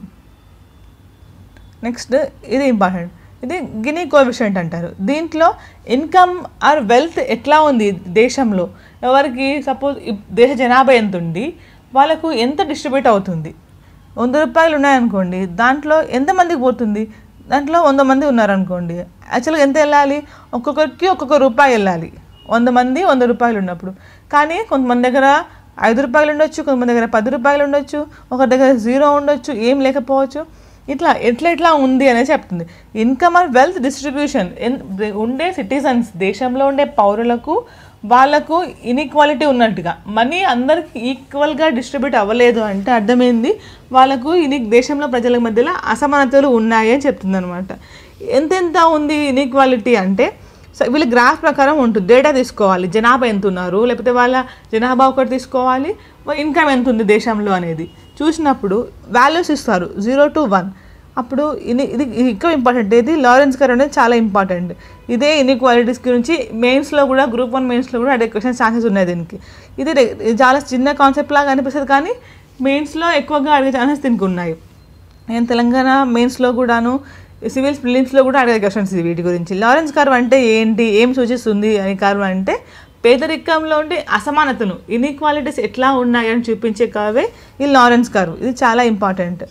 నెక్స్ట్ ఇది ఇంపార్టెంట్, ఇది గినీ కోఎఫిషియంట్ అంటారు. దీంట్లో ఇన్కమ్ ఆర్ వెల్త్ ఎట్లా ఉంది దేశంలో, ఎవరికి సపోజ్ దేశ జనాభా ఎంత ఉంది, వాళ్ళకు ఎంత డిస్ట్రిబ్యూట్ అవుతుంది. వంద రూపాయలు ఉన్నాయనుకోండి, దాంట్లో ఎంతమందికి పోతుంది, దాంట్లో వంద మంది ఉన్నారనుకోండి, యాక్చువల్గా ఎంత వెళ్ళాలి, ఒక్కొక్కరికి ఒక్కొక్క రూపాయి వెళ్ళాలి, వంద మంది వంద రూపాయలు ఉన్నప్పుడు. కానీ కొంతమంది దగ్గర ఐదు రూపాయలు ఉండొచ్చు, కొంతమంది దగ్గర పది రూపాయలు ఉండొచ్చు, ఒకరి దగ్గర జీరో ఉండొచ్చు, ఏం లేకపోవచ్చు. ఇట్లా ఎట్లా ఎట్లా ఉంది అనేది చెప్తుంది. ఇన్కమ్ ఆర్ వెల్త్ డిస్ట్రిబ్యూషన్ ఉండే సిటిజన్స్, దేశంలో ఉండే పౌరులకు వాళ్ళకు ఇన్ఈక్వాలిటీ ఉన్నట్టుగా, మనీ అందరికి ఈక్వల్గా డిస్ట్రిబ్యూట్ అవ్వలేదు అంటే అర్థమైంది వాళ్ళకు ఇని దేశంలో ప్రజల మధ్యలో అసమానతలు ఉన్నాయి అని చెప్తుంది అనమాట. ఎంతెంత ఉంది ఇన్ఈక్వాలిటీ అంటే వీళ్ళ గ్రాఫ్ ప్రకారం ఉంటుంది, డేటా తీసుకోవాలి, జనాభా ఎంత ఉన్నారు, లేకపోతే వాళ్ళ జనాభా ఒకటి తీసుకోవాలి, ఇన్కమ్ ఎంత ఉంది దేశంలో అనేది చూసినప్పుడు వాల్యూస్ ఇస్తారు జీరో టు వన్. అప్పుడు ఇది ఇది ఎక్కువ ఇంపార్టెంట్, ఇది లారెన్స్ కర్వ్ అనేది చాలా ఇంపార్టెంట్. ఇదే ఇన్ఈక్వాలిటీస్ గురించి మెయిన్స్లో కూడా, గ్రూప్ వన్ మెయిన్స్లో కూడా అడిగే క్వశ్చన్స్ ఛాన్సెస్ ఉన్నాయి దీనికి. ఇది చాలా చిన్న కాన్సెప్ట్ లాగా అనిపిస్తుంది కానీ మెయిన్స్లో ఎక్కువగా అడిగే ఛాన్సెస్ దీనికి ఉన్నాయి. నేను తెలంగాణ మెయిన్స్లో కూడాను, సివిల్స్ ప్రిలిమ్స్లో కూడా అడిగే క్వశ్చన్స్ వీటి గురించి. లారెన్స్ కర్వ్ అంటే ఏంటి, ఏం సూచిస్తుంది అని కర్వ్ అంటే పేదరికంలో ఉండే అసమానతను, ఇన్ఈక్వాలిటీస్ ఎట్లా ఉన్నాయని చూపించే కర్వే ఈ లారెన్స్ కర్వ్. ఇది చాలా ఇంపార్టెంట్.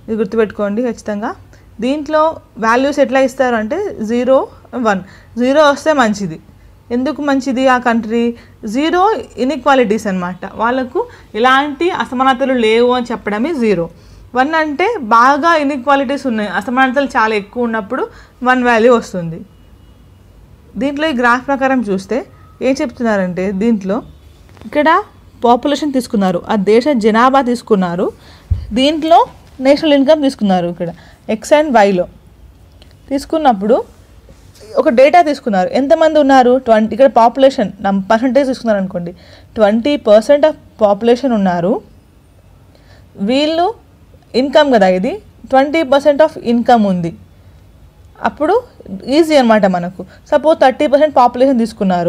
ఇది గుర్తుపెట్టుకోండి ఖచ్చితంగా. దీంట్లో వాల్యూస్ ఎట్లా ఇస్తారు అంటే జీరో వన్, జీరో వస్తే మంచిది. ఎందుకు మంచిది ఆ కంట్రీ? జీరో ఇన్ఈక్వాలిటీస్ అనమాట, వాళ్ళకు ఎలాంటి అసమానతలు లేవు అని చెప్పడమే జీరో. వన్ అంటే బాగా ఇన్ఈక్వాలిటీస్ ఉన్నాయి, అసమానతలు చాలా ఎక్కువ ఉన్నప్పుడు వన్ వాల్యూ వస్తుంది. దీంట్లో ఈ గ్రాఫ్ ప్రకారం చూస్తే ఏం చెప్తున్నారంటే, దీంట్లో ఇక్కడ పాపులేషన్ తీసుకున్నారు, ఆ దేశ జనాభా తీసుకున్నారు, దీంట్లో నేషనల్ ఇన్కమ్ తీసుకున్నారు. ఇక్కడ ఎక్స్ అండ్ వైలో తీసుకున్నప్పుడు ఒక డేటా తీసుకున్నారు, ఎంతమంది ఉన్నారు ట్వంటీ, ఇక్కడ పాపులేషన్ పర్సంటేజ్ తీసుకున్నారు అనుకోండి, ట్వంటీ పర్సెంట్ ఆఫ్ పాపులేషన్ ఉన్నారు. వీళ్ళు ఇన్కమ్ కదా, ఇది ట్వంటీ పర్సెంట్ ఆఫ్ ఇన్కమ్ ఉంది. అప్పుడు ఈజీ అనమాట మనకు. సపోజ్ థర్టీ పర్సెంట్ పాపులేషన్ తీసుకున్నారు,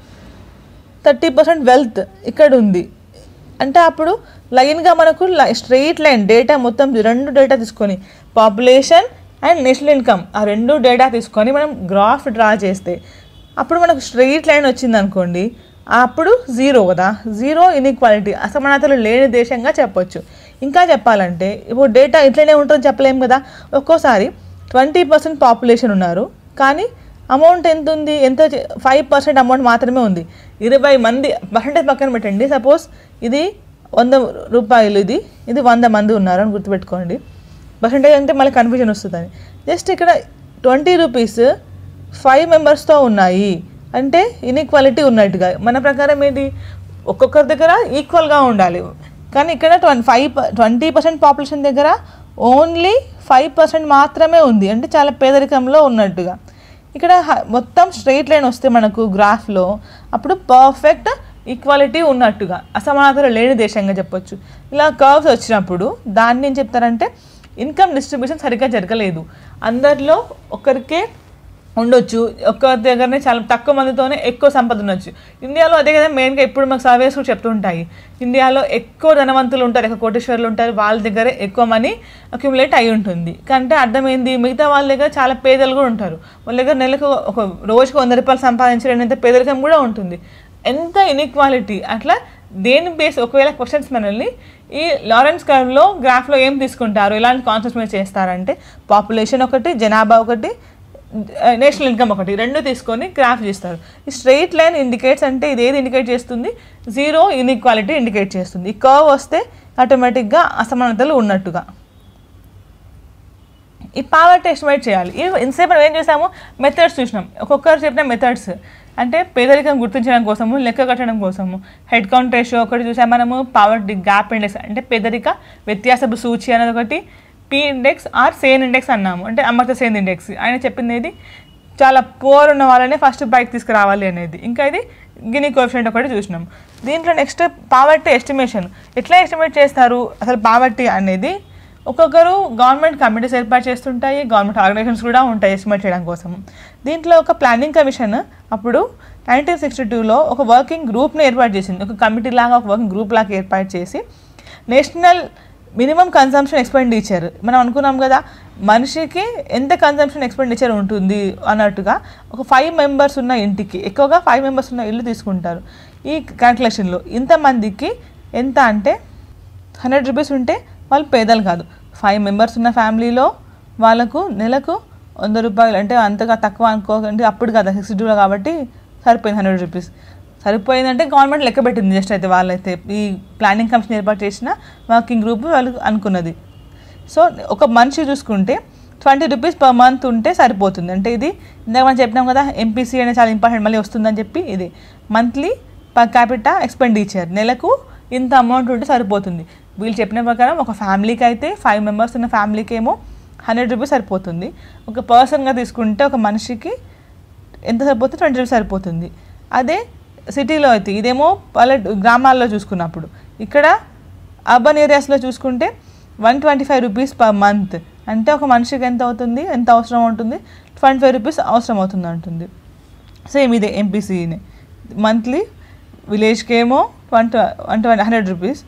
థర్టీ పర్సెంట్ వెల్త్ ఇక్కడ ఉంది అంటే అప్పుడు లైన్గా మనకు స్ట్రెయిట్ లైన్ డేటా మొత్తం రెండు డేటా తీసుకొని పాపులేషన్ అండ్ నేషనల్ ఇన్కమ్ ఆ రెండు డేటా తీసుకొని మనం గ్రాఫ్ డ్రా చేస్తే అప్పుడు మనకు స్ట్రెయిట్ లైన్ వచ్చింది అనుకోండి, అప్పుడు జీరో కదా, జీరో ఇన్ఈక్వాలిటీ, అసమానతలు లేని దేశంగా చెప్పొచ్చు. ఇంకా చెప్పాలంటే ఇప్పుడు డేటా ఇట్లనే ఉంటుందని చెప్పలేము కదా. ఒక్కోసారి ట్వంటీ పర్సెంట్ పాపులేషన్ ఉన్నారు కానీ అమౌంట్ ఎంత ఉంది, ఎంత ఫైవ్ పర్సెంట్ అమౌంట్ మాత్రమే ఉంది. ఇరవై మంది పర్సెంటేజ్ పక్కన పెట్టండి, సపోజ్ ఇది వంద రూపాయలు, ఇది ఇది వంద మంది ఉన్నారు అని గుర్తుపెట్టుకోండి. పర్సెంటేజ్ అంటే మళ్ళీ కన్ఫ్యూజన్ వస్తుందని. జస్ట్ ఇక్కడ ట్వంటీ రూపీస్ ఫైవ్ మెంబర్స్తో ఉన్నాయి అంటే ఇన్ఈక్వాలిటీ ఉన్నట్టుగా. మన ప్రకారం ఏంటి, ఒక్కొక్కరి దగ్గర ఈక్వల్గా ఉండాలి, కానీ ఇక్కడ twenty five twenty percent population దగ్గర ఓన్లీ ఫైవ్ పర్సెంట్ మాత్రమే ఉంది అంటే చాలా పేదరికంలో ఉన్నట్టుగా. ఇక్కడ మొత్తం స్ట్రెయిట్ లైన్ వస్తే మనకు గ్రాఫ్లో అప్పుడు పర్ఫెక్ట్ ఈక్వాలిటీ ఉన్నట్టుగా, అసమానతలు లేని దేశంగా చెప్పొచ్చు. ఇలా కర్వ్స్ వచ్చినప్పుడు దాన్ని ఏం చెప్తారంటే ఇన్కమ్ డిస్ట్రిబ్యూషన్ సరిగ్గా జరగలేదు, అందరిలో ఒకరికే ఉండొచ్చు, ఒక్కరి దగ్గరనే చాలా తక్కువ మందితోనే ఎక్కువ సంపద ఉండొచ్చు. ఇండియాలో అదే కదా మెయిన్గా ఇప్పుడు మాకు సర్వేస్ కూడా చెప్తుంటాయి, ఇండియాలో ఎక్కువ ధనవంతులు ఉంటారు, ఎక్కువ కోటేశ్వర్లు ఉంటారు, వాళ్ళ దగ్గరే ఎక్కువ మనీ అక్యుములేట్ అయి ఉంటుంది. అంటే అర్థమైంది, మిగతా వాళ్ళ దగ్గర చాలా పేదలు కూడా ఉంటారు, వాళ్ళ దగ్గర నెలకు ఒక రోజుకు వంద రూపాయలు సంపాదించలేనంత పేదరికం కూడా ఉంటుంది. ఎంత ఇన్ఈక్వాలిటీ అట్లా దేని బేస్ ఒకవేళ క్వశ్చన్స్ మనల్ని ఈ లారెన్స్ కర్వ్లో గ్రాఫ్లో ఏం తీసుకుంటారు, ఎలాంటి కాన్సెప్ట్స్ మీద చేస్తారంటే పాపులేషన్ ఒకటి, జనాభా ఒకటి, నేషనల్ ఇన్కమ్ ఒకటి, రెండు తీసుకొని గ్రాఫ్ చేస్తారు. ఈ స్ట్రెయిట్ లైన్ ఇండికేట్స్ అంటే ఇది ఏది ఇండికేట్ చేస్తుంది, జీరో ఇన్ఈక్వాలిటీ ఇండికేట్ చేస్తుంది. ఈ కర్వ్ వస్తే ఆటోమేటిక్గా అసమానతలు ఉన్నట్టుగా. ఈ పావర్టీ ఎస్టిమేట్ చేయాలి. ఈ ఇంతసేపు మనం ఏం చేసాము, మెథడ్స్ చూసినాం, ఒక్కొక్కరు చెప్పిన మెథడ్స్ అంటే పేదరికం గుర్తించడం కోసము, లెక్క కట్టడం కోసము హెడ్ కౌంట్ రేషియో ఒకటి చూసాం మనము, పావర్టీ గ్యాప్ ఇండెక్స్ అంటే పేదరిక వ్యత్యాసపు సూచి అనేది ఒకటి, P index or Sen index అన్నాము అంటే అమర్త్య సేన్ ఇండెక్స్. ఆయన చెప్పింది ఏది, చాలా పూర్ ఉన్న వాళ్ళనే ఫస్ట్ బైక్ తీసుకురావాలి అనేది. ఇంకా ఇది గిని కోఎఫిషియంట్ ఒకటి చూసినాం. దీంట్లో నెక్స్ట్ పావర్టీ ఎస్టిమేషన్ ఎట్లా ఎస్టిమేట్ చేస్తారు అసలు పావర్టీ అనేది. ఒక్కొక్కరు గవర్నమెంట్ కమిటీస్ ఏర్పాటు చేస్తుంటాయి, గవర్నమెంట్ ఆర్గనైజేషన్స్ కూడా ఉంటాయి ఎస్టిమేట్ చేయడం కోసం. దీంట్లో ఒక ప్లానింగ్ కమిషన్ అప్పుడు నైన్టీన్ సిక్స్టీ టూలో ఒక వర్కింగ్ గ్రూప్ని ఏర్పాటు చేసింది, ఒక కమిటీ లాగా ఒక వర్కింగ్ గ్రూప్ లాగా ఏర్పాటు చేసి నేషనల్ మినిమం కన్సంప్షన్ ఎక్స్పెండిచర్ మనం అనుకున్నాం కదా, మనిషికి ఎంత కన్సంప్షన్ ఎక్స్పెండిచర్ ఉంటుంది అన్నట్టుగా ఒక ఫైవ్ మెంబర్స్ ఉన్న ఇంటికి, ఎక్కువగా ఫైవ్ మెంబర్స్ ఉన్న ఇల్లు తీసుకుంటారు. ఈ క్యాల్కులేషన్లో ఇంతమందికి ఎంత అంటే హండ్రెడ్ రూపీస్ ఉంటే వాళ్ళు పేదలు కాదు, ఫైవ్ మెంబర్స్ ఉన్న ఫ్యామిలీలో వాళ్ళకు నెలకు వంద రూపాయలు అంటే అంతగా తక్కువ అనుకోకండి, అప్పుడు కదా సిక్స్టీ టూలో కాబట్టి సరిపోయింది హండ్రెడ్ రూపీస్ సరిపోయిందంటే గవర్నమెంట్ లెక్క పెట్టింది. జస్ట్ అయితే వాళ్ళైతే ఈ ప్లానింగ్ కమిషన్ ఏర్పాటు చేసిన వర్కింగ్ గ్రూప్ వాళ్ళు అనుకున్నది. సో ఒక మనిషి చూసుకుంటే ట్వంటీ రూపీస్ పర్ మంత్ ఉంటే సరిపోతుంది. అంటే ఇది ఇందాక మనం చెప్పినాం కదా ఎంపీసీ అనేది చాలా ఇంపార్టెంట్ మళ్ళీ వస్తుందని చెప్పి, ఇది మంత్లీ పర్ క్యాపిటా ఎక్స్పెండిచర్ నెలకు ఇంత అమౌంట్ ఉంటే సరిపోతుంది. వీళ్ళు చెప్పిన ప్రకారం ఒక ఫ్యామిలీకి అయితే ఫైవ్ మెంబర్స్ ఉన్న ఫ్యామిలీకి ఏమో హండ్రెడ్ రూపీస్ సరిపోతుంది, ఒక పర్సన్గా తీసుకుంటే ఒక మనిషికి ఎంత సరిపోతుంది, ట్వంటీ రూపీస్ సరిపోతుంది. అదే సిటీలో అయితే ఇదేమో పల్లె గ్రామాల్లో చూసుకున్నప్పుడు, ఇక్కడ అర్బన్ ఏరియాస్లో చూసుకుంటే one twenty five rupees per month అంటే ఒక మనిషికి ఎంత అవుతుంది, ఎంత అవసరం ఉంటుంది, ట్వంటీ ఫైవ్ రూపీస్ అవసరం అవుతుంది అంటుంది. సేమ్ ఇదే ఎంపీసీని మంత్లీ, విలేజ్కి ఏమో one one twenty hundred rupees,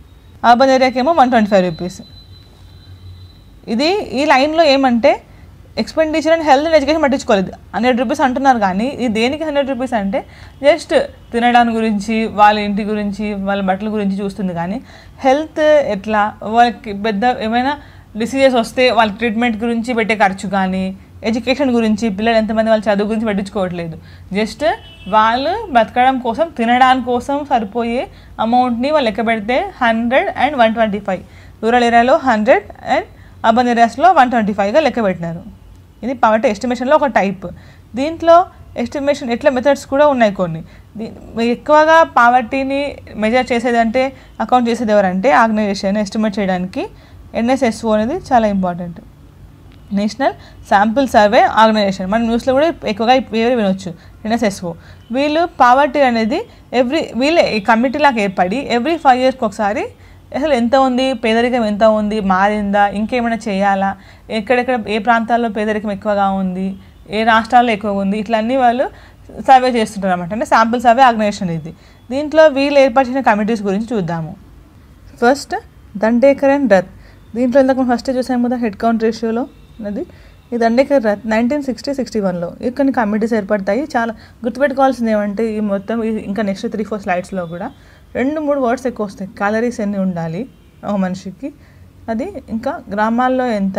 urban ఏరియాకి ఏమో వన్ ట్వంటీ ఫైవ్ రూపీస్. ఇది ఈ లైన్లో ఏమంటే expenditure and health and education పట్టించుకోలేదు. హండ్రెడ్ రూపీస్ అంటున్నారు కానీ ఇది దేనికి హండ్రెడ్ రూపీస్ అంటే జస్ట్ తినడానికి గురించి, వాళ్ళ ఇంటి గురించి, వాళ్ళ బట్టల గురించి చూస్తుంది. కానీ హెల్త్ ఎట్లా, వాళ్ళకి పెద్ద ఏమైనా డిసీజెస్ వస్తే వాళ్ళ ట్రీట్మెంట్ గురించి పెట్టే ఖర్చు కానీ, ఎడ్యుకేషన్ గురించి, పిల్లలు ఎంతమంది వాళ్ళ చదువు గురించి పట్టించుకోవట్లేదు. జస్ట్ వాళ్ళు బతకడం కోసం, తినడానికి కోసం సరిపోయే అమౌంట్ని వాళ్ళు లెక్క పెడితే hundred and one twenty five rural ఏరియాలో హండ్రెడ్ అండ్ అర్బన్ ఏరియాస్లో వన్ ట్వంటీ ఫైవ్గా లెక్క పెట్టినారు. ఇది పావర్టీ ఎస్టిమేషన్లో ఒక టైప్. దీంట్లో ఎస్టిమేషన్ ఎట్లా మెథడ్స్ కూడా ఉన్నాయి కొన్ని. దీ ఎక్కువగా పావర్టీని మెజర్ చేసేదంటే, అకౌంట్ చేసేది ఎవరంటే ఆర్గనైజేషన్. ఎస్టిమేట్ చేయడానికి ఎన్ఎస్ఎస్ఓ అనేది చాలా important. National sample survey organisation, మన న్యూస్లో కూడా ఎక్కువగా పేరు వినొచ్చు, ఎన్ఎస్ఎస్ఓ. వీళ్ళు పావర్టీ అనేది ఎవ్రీ వీళ్ళే ఈ కమిటీ లాగా ఏర్పడి ఎవ్రీ ఫైవ్ ఇయర్స్కి ఒకసారి అసలు ఎంత ఉంది, పేదరికం ఎంత ఉంది, మారిందా, ఇంకేమైనా చేయాలా, ఎక్కడెక్కడ ఏ ప్రాంతాల్లో పేదరికం ఎక్కువగా ఉంది, ఏ రాష్ట్రాల్లో ఎక్కువగా ఉంది, ఇట్లా అన్నీ వాళ్ళు సర్వే చేస్తుంటారు అన్నమాట. అంటే శాంపుల్ సర్వే ఆర్గనైజేషన్ ఇది. దీంట్లో వీళ్ళు ఏర్పరిచిన కమిటీస్ గురించి చూద్దాము. First Dandekar and Rath. దీంట్లో ఇందాక ఫస్ట్ చూసాము కదా హెడ్ కౌంట్ రేషియోలో అది. ఈ Dandekar Rath nineteen sixty sixty వన్లో ఈ కొన్ని కమిటీస్ ఏర్పడతాయి. చాలా గుర్తుపెట్టుకోవాల్సింది ఏమంటే ఈ మొత్తం ఇంకా నెక్స్ట్ త్రీ ఫోర్ స్లైడ్స్లో కూడా రెండు మూడు వర్డ్స్ ఎక్కువ వస్తాయి. క్యాలరీస్ ఎన్ని ఉండాలి ఒక మనిషికి, అది ఇంకా గ్రామాల్లో ఎంత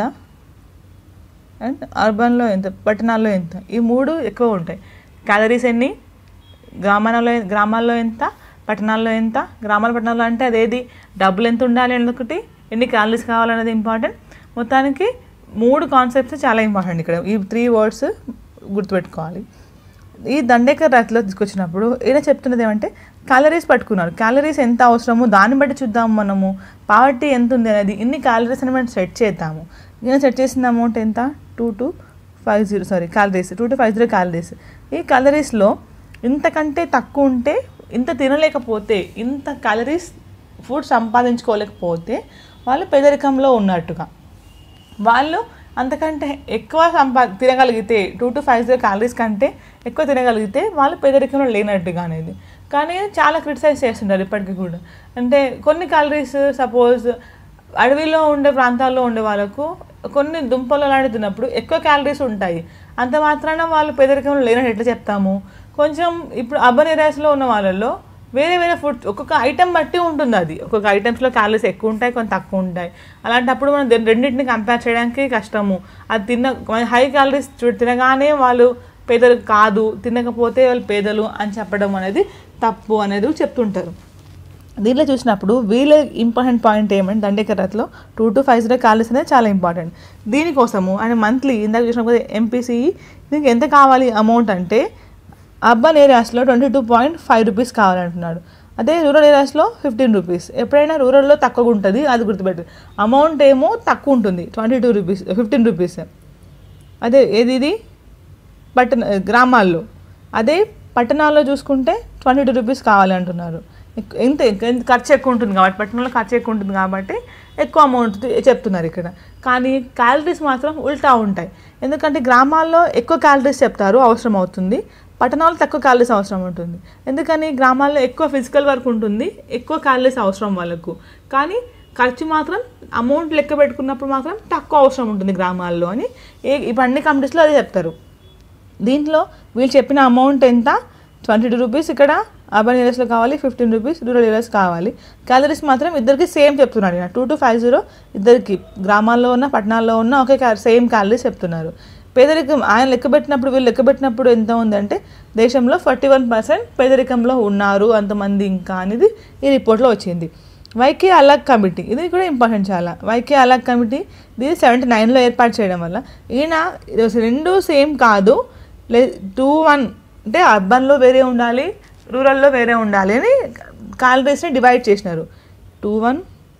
అండ్ అర్బన్లో ఎంత, పట్టణాల్లో ఎంత, ఈ మూడు ఎక్కువ ఉంటాయి. క్యాలరీస్ ఎన్ని, గ్రామాల్లో గ్రామాల్లో ఎంత, పట్టణాల్లో ఎంత. గ్రామాల పట్టణాల్లో అంటే అదేది డబ్బులు ఎంత ఉండాలి అనేది ఒకటి, ఎన్ని క్యాలరీస్ కావాలనేది ఇంపార్టెంట్. మొత్తానికి మూడు కాన్సెప్ట్స్ చాలా ఇంపార్టెంట్ ఇక్కడ. ఈ త్రీ వర్డ్స్ గుర్తుపెట్టుకోవాలి. ఈ దండేకర్ రత్లో తీసుకొచ్చినప్పుడు ఈయన చెప్తున్నది ఏమంటే క్యాలరీస్ పట్టుకున్నారు. క్యాలరీస్ ఎంత అవసరమో దాన్ని బట్టి చూద్దాము మనము పావర్టీ ఎంత ఉంది అనేది. ఇన్ని క్యాలరీస్ అని మనం సెట్ చేద్దాము. ఈయన సెట్ చేసిన అమౌంట్ ఎంత, two two five zero sorry calories two two five zero calories. ఈ క్యాలరీస్లో ఇంతకంటే తక్కువ ఉంటే, ఇంత తినలేకపోతే, ఇంత క్యాలరీస్ ఫుడ్ సంపాదించుకోలేకపోతే వాళ్ళు పేదరికంలో ఉన్నట్టుగా. వాళ్ళు అంతకంటే ఎక్కువ సంపా తినగలిగితే two two five zero calories కంటే ఎక్కువ తినగలిగితే వాళ్ళు పేదరికంలో లేనట్టుగా అనేది. కానీ చాలా క్రిటిసైజ్ చేస్తుంటారు ఇప్పటికీ కూడా. అంటే కొన్ని క్యాలరీస్ సపోజ్ అడవిలో ఉండే ప్రాంతాల్లో ఉండే వాళ్ళకు కొన్ని దుంపలు అలాంటి తిన్నప్పుడు ఎక్కువ క్యాలరీస్ ఉంటాయి. అంత మాత్రాన వాళ్ళు పేదరికంలో లేనట్టు ఎట్లా చెప్తాము. కొంచెం ఇప్పుడు అర్బన్ ఏరియాస్లో ఉన్న వాళ్ళల్లో వేరే వేరే ఫుడ్ ఒక్కొక్క ఐటెం బట్టి ఉంటుంది. అది ఒక్కొక్క ఐటమ్స్లో క్యాలరీస్ ఎక్కువ ఉంటాయి, కొన్ని తక్కువ ఉంటాయి. అలాంటప్పుడు మనం రెండింటిని కంపేర్ చేయడానికి కష్టము. అది తిన్న హై క్యాలరీస్ తినగానే వాళ్ళు పేదలు కాదు, తినకపోతే వాళ్ళు పేదలు అని చెప్పడం అనేది తప్పు అనేది చెప్తుంటారు. దీంట్లో చూసినప్పుడు వీళ్ళ ఇంపార్టెంట్ పాయింట్ ఏమంటే దండేకర్ రత్లో two two five zero calories అనేది చాలా ఇంపార్టెంట్. దీనికోసము అండ్ మంత్లీ ఇందాక చూసినప్పుడు ఎంపీసీఈ దీనికి ఎంత కావాలి అమౌంట్ అంటే అర్బన్ ఏరియాస్లో twenty two point five rupees కావాలంటున్నాడు. అదే రూరల్ ఏరియాస్లో ఫిఫ్టీన్ రూపీస్. ఎప్పుడైనా రూరల్లో తక్కువగా ఉంటుంది, అది గుర్తుపెట్టు. అమౌంట్ ఏమో తక్కువ ఉంటుంది, twenty two rupees fifteen rupees. అదే ఏది ఇది పట్టణ గ్రామాల్లో. అదే పట్టణాల్లో చూసుకుంటే ట్వంటీ టూ రూపీస్ కావాలి అంటున్నారు. ఎంత ఖర్చు ఎక్కువ ఉంటుంది కాబట్టి, పట్టణంలో ఖర్చు ఎక్కువ ఉంటుంది కాబట్టి ఎక్కువ అమౌంట్ చెప్తున్నారు ఇక్కడ. కానీ క్యాలరీస్ మాత్రం ఉల్టా ఉంటాయి. ఎందుకంటే గ్రామాల్లో ఎక్కువ క్యాలరీస్ చెప్తారు, అవసరం అవుతుంది. పట్టణాల్లో తక్కువ క్యాలరీస్ అవసరం ఉంటుంది. ఎందుకని గ్రామాల్లో ఎక్కువ ఫిజికల్ వర్క్ ఉంటుంది, ఎక్కువ క్యాలరీస్ అవసరం వాళ్ళకు. కానీ ఖర్చు మాత్రం అమౌంట్ లెక్క పెట్టుకున్నప్పుడు మాత్రం తక్కువ అవసరం ఉంటుంది గ్రామాల్లో అని ఏ ఇవన్నీ కమిటీస్లో అదే చెప్తారు. దీంట్లో వీళ్ళు చెప్పిన అమౌంట్ ఎంత, ట్వంటీ టూ రూపీస్ ఇక్కడ అర్బన్ ఏరియాస్లో కావాలి, ఫిఫ్టీన్ రూపీస్ రూరల్ ఏరియాస్ కావాలి. క్యాలరీస్ మాత్రం ఇద్దరికి సేమ్ చెప్తున్నారు. టూ టు ఫైవ్ జీరో ఇద్దరికి గ్రామాల్లో ఉన్న పట్టణాల్లో ఉన్న ఒకే సేమ్ క్యాలరీస్ చెప్తున్నారు. పేదరికం ఆయన లెక్క పెట్టినప్పుడు వీళ్ళు లెక్క పెట్టినప్పుడు ఎంత ఉందంటే దేశంలో ఫార్టీ వన్ పర్సెంట్ పేదరికంలో ఉన్నారు అంతమంది ఇంకా అనేది ఈ రిపోర్ట్లో వచ్చింది. వైకే అలాగ్ కమిటీ ఇది కూడా ఇంపార్టెంట్ చాలా. వైకే అలాగ్ కమిటీ ఇది సెవెంటీ నైన్లో ఏర్పాటు చేయడం వల్ల ఈయన రెండు సేమ్ కాదు, లే టూ వన్ అంటే అర్బన్లో వేరే ఉండాలి, రూరల్లో వేరే ఉండాలి అని క్యాలరీస్ని డివైడ్ చేసినారు. టూ వన్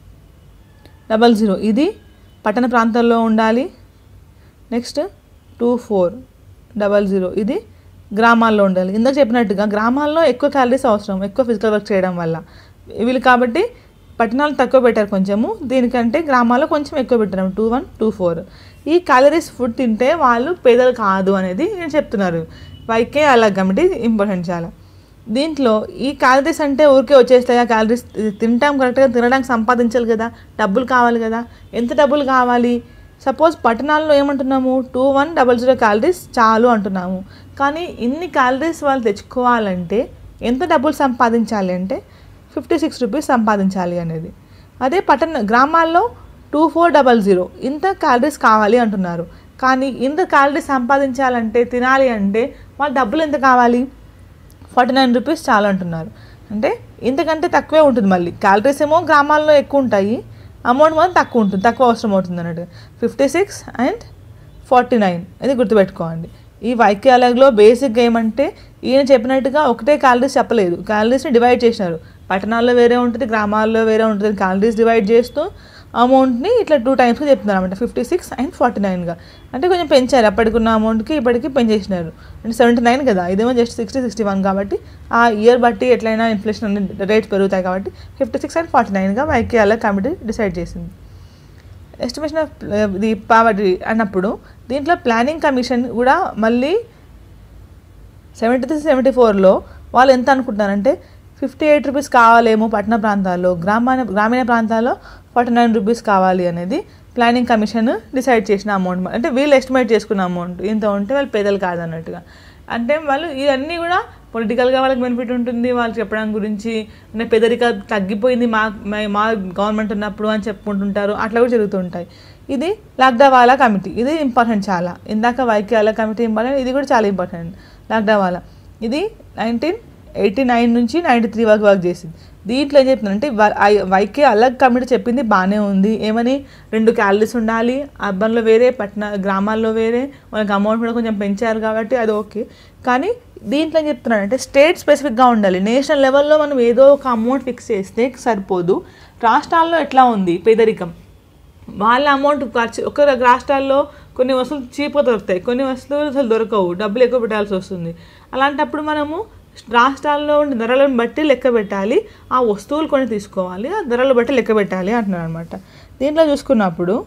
డబల్ జీరో ఇది పట్టణ ప్రాంతాల్లో ఉండాలి. Next two four double zero ఇది గ్రామాల్లో ఉండాలి. ఇందాక చెప్పినట్టుగా గ్రామాల్లో ఎక్కువ క్యాలరీస్ అవసరం, ఎక్కువ ఫిజికల్ వర్క్ చేయడం వల్ల వీళ్ళు. కాబట్టి పట్టణాలు తక్కువ పెట్టారు కొంచెము, దీనికంటే గ్రామాల్లో కొంచెం ఎక్కువ పెట్టారు, టూ వన్ టూ ఫోర్. ఈ క్యాలరీస్ ఫుడ్ తింటే వాళ్ళు పేదలు కాదు అనేది నేను చెప్తున్నారు. వైకే అలాగ్ కమిటీ ఇంపార్టెంట్ చాలా. దీంట్లో ఈ క్యాలరీస్ అంటే ఊరికే వచ్చేస్తాయి. ఆ క్యాలరీస్ తింటాం, కరెక్ట్గా తినడానికి సంపాదించాలి కదా, డబ్బులు కావాలి కదా. ఎంత డబ్బులు కావాలి, సపోజ్ పట్టణాల్లో ఏమంటున్నాము, two one double zero calories చాలు అంటున్నాము. కానీ ఇన్ని క్యాలరీస్ వాళ్ళు తెచ్చుకోవాలంటే ఎంత డబ్బులు సంపాదించాలి అంటే ఫిఫ్టీ సిక్స్ రూపీస్ సంపాదించాలి అనేది. అదే పట్టణ గ్రామాల్లో టూ ఫోర్ డబల్ జీరో ఇంత క్యాలరీస్ కావాలి అంటున్నారు. కానీ ఇంత క్యాలరీస్ సంపాదించాలంటే, తినాలి అంటే వాళ్ళ డబ్బులు ఎంత కావాలి, ఫార్టీ నైన్ రూపీస్ చాలు అంటున్నారు. అంటే ఇంతకంటే తక్కువే ఉంటుంది. మళ్ళీ క్యాలరీస్ ఏమో గ్రామాల్లో ఎక్కువ ఉంటాయి, అమౌంట్ మాత్రం తక్కువ ఉంటుంది, తక్కువ అవసరం అవుతుంది అన్నట్టు. Fifty six and forty nine ఇది గుర్తుపెట్టుకోండి. ఈ వైకే అలగ్లో బేసిక్గా ఏమంటే ఈయన చెప్పినట్టుగా ఒకటే క్యాలరీస్ చెప్పలేదు, క్యాలరీస్ని డివైడ్ చేసినారు. పట్టణాల్లో వేరే ఉంటుంది, గ్రామాల్లో వేరే ఉంటుంది. క్యాలరీస్ డివైడ్ చేస్తూ అమౌంట్ని ఇట్లా టూ టైమ్స్గా చెప్తున్నారు అనమాట, ఫిఫ్టీ సిక్స్ అండ్ ఫార్టీ నైన్గా. అంటే కొంచెం పెంచారు, అప్పటికున్న అమౌంట్కి ఇప్పటికి పెంచేసినారు. అంటే సెవెంటీ నైన్ కదా, ఇదేమో జస్ట్ సిక్స్టీ సిక్స్టీ వన్ కాబట్టి ఆ ఇయర్ బట్టి ఎట్లయినా ఇన్ఫ్లేషన్ అన్ని రేట్స్ పెరుగుతాయి కాబట్టి ఫిఫ్టీ సిక్స్ అండ్ ఫార్టీ నైన్గా వైకే అలగ్ కమిటీ డిసైడ్ చేసింది. ఎస్టిమేషన్ ఆఫ్ ది పావర్టీ అన్నప్పుడు దీంట్లో ప్లానింగ్ కమిషన్ కూడా మళ్ళీ సెవెంటీ త్రీ సెవెంటీ ఫోర్లో వాళ్ళు ఎంత అనుకుంటున్నారంటే ఫిఫ్టీ ఎయిట్ రూపీస్ కావాలేమో పట్టణ ప్రాంతాల్లో, గ్రామీణ గ్రామీణ ప్రాంతాల్లో ఫార్టీ నైన్ రూపీస్ కావాలి అనేది ప్లానింగ్ కమిషన్ డిసైడ్ చేసిన అమౌంట్. అంటే వీళ్ళు ఎస్టిమేట్ చేసుకున్న అమౌంట్ ఇంత ఉంటే వాళ్ళు పేదలు కాదన్నట్టుగా. అంటే వాళ్ళు ఇవన్నీ కూడా పొలిటికల్గా వాళ్ళకి బెనిఫిట్ ఉంటుంది, వాళ్ళు చెప్పడం గురించి. అంటే పేదరిక తగ్గిపోయింది మా మా గవర్నమెంట్ ఉన్నప్పుడు అని చెప్పుకుంటుంటారు, అట్లా కూడా జరుగుతుంటాయి. ఇది లాక్డావాలా కమిటీ, ఇది ఇంపార్టెంట్ చాలా. ఇందాక వైకే అలగ్ కమిటీ ఇంపార్టెంట్, ఇది కూడా చాలా ఇంపార్టెంట్. లాక్డావాలా ఇది నైన్టీన్ ఎయిటీ నైన్ నుంచి నైంటీ త్రీ వరకు వర్క్ చేసింది. దీంట్లో ఏం చెప్తుందంటే వైకే అలగ్ కమిటీ చెప్పింది బాగానే ఉంది. ఏమని, రెండు క్యాలరీస్ ఉండాలి, అర్బన్లో వేరే, పట్టణ గ్రామాల్లో వేరే, వాళ్ళకి అమౌంట్ కూడా కొంచెం పెంచారు కాబట్టి అది ఓకే. కానీ దీంట్లో ఏం చెప్తున్నాడంటే స్టేట్ స్పెసిఫిక్గా ఉండాలి. నేషనల్ లెవెల్లో మనం ఏదో ఒక అమౌంట్ ఫిక్స్ చేస్తే సరిపోదు. రాష్ట్రాల్లో ఎట్లా ఉంది పేదరికం, వాళ్ళ అమౌంట్ ఖర్చు, ఒక రాష్ట్రాల్లో కొన్ని వస్తువులు చీప్గా దొరుకుతాయి, కొన్ని వస్తువులు అసలు దొరకవు, డబ్బులు ఎక్కువ పెట్టాల్సి వస్తుంది. అలాంటప్పుడు మనము రాష్ట్రాల్లో ఉండే ధరలను బట్టి లెక్క పెట్టాలి, ఆ వస్తువులు కొన్ని తీసుకోవాలి, ఆ ధరలు బట్టి లెక్క పెట్టాలి అంటున్నారు అనమాట. దీంట్లో చూసుకున్నప్పుడు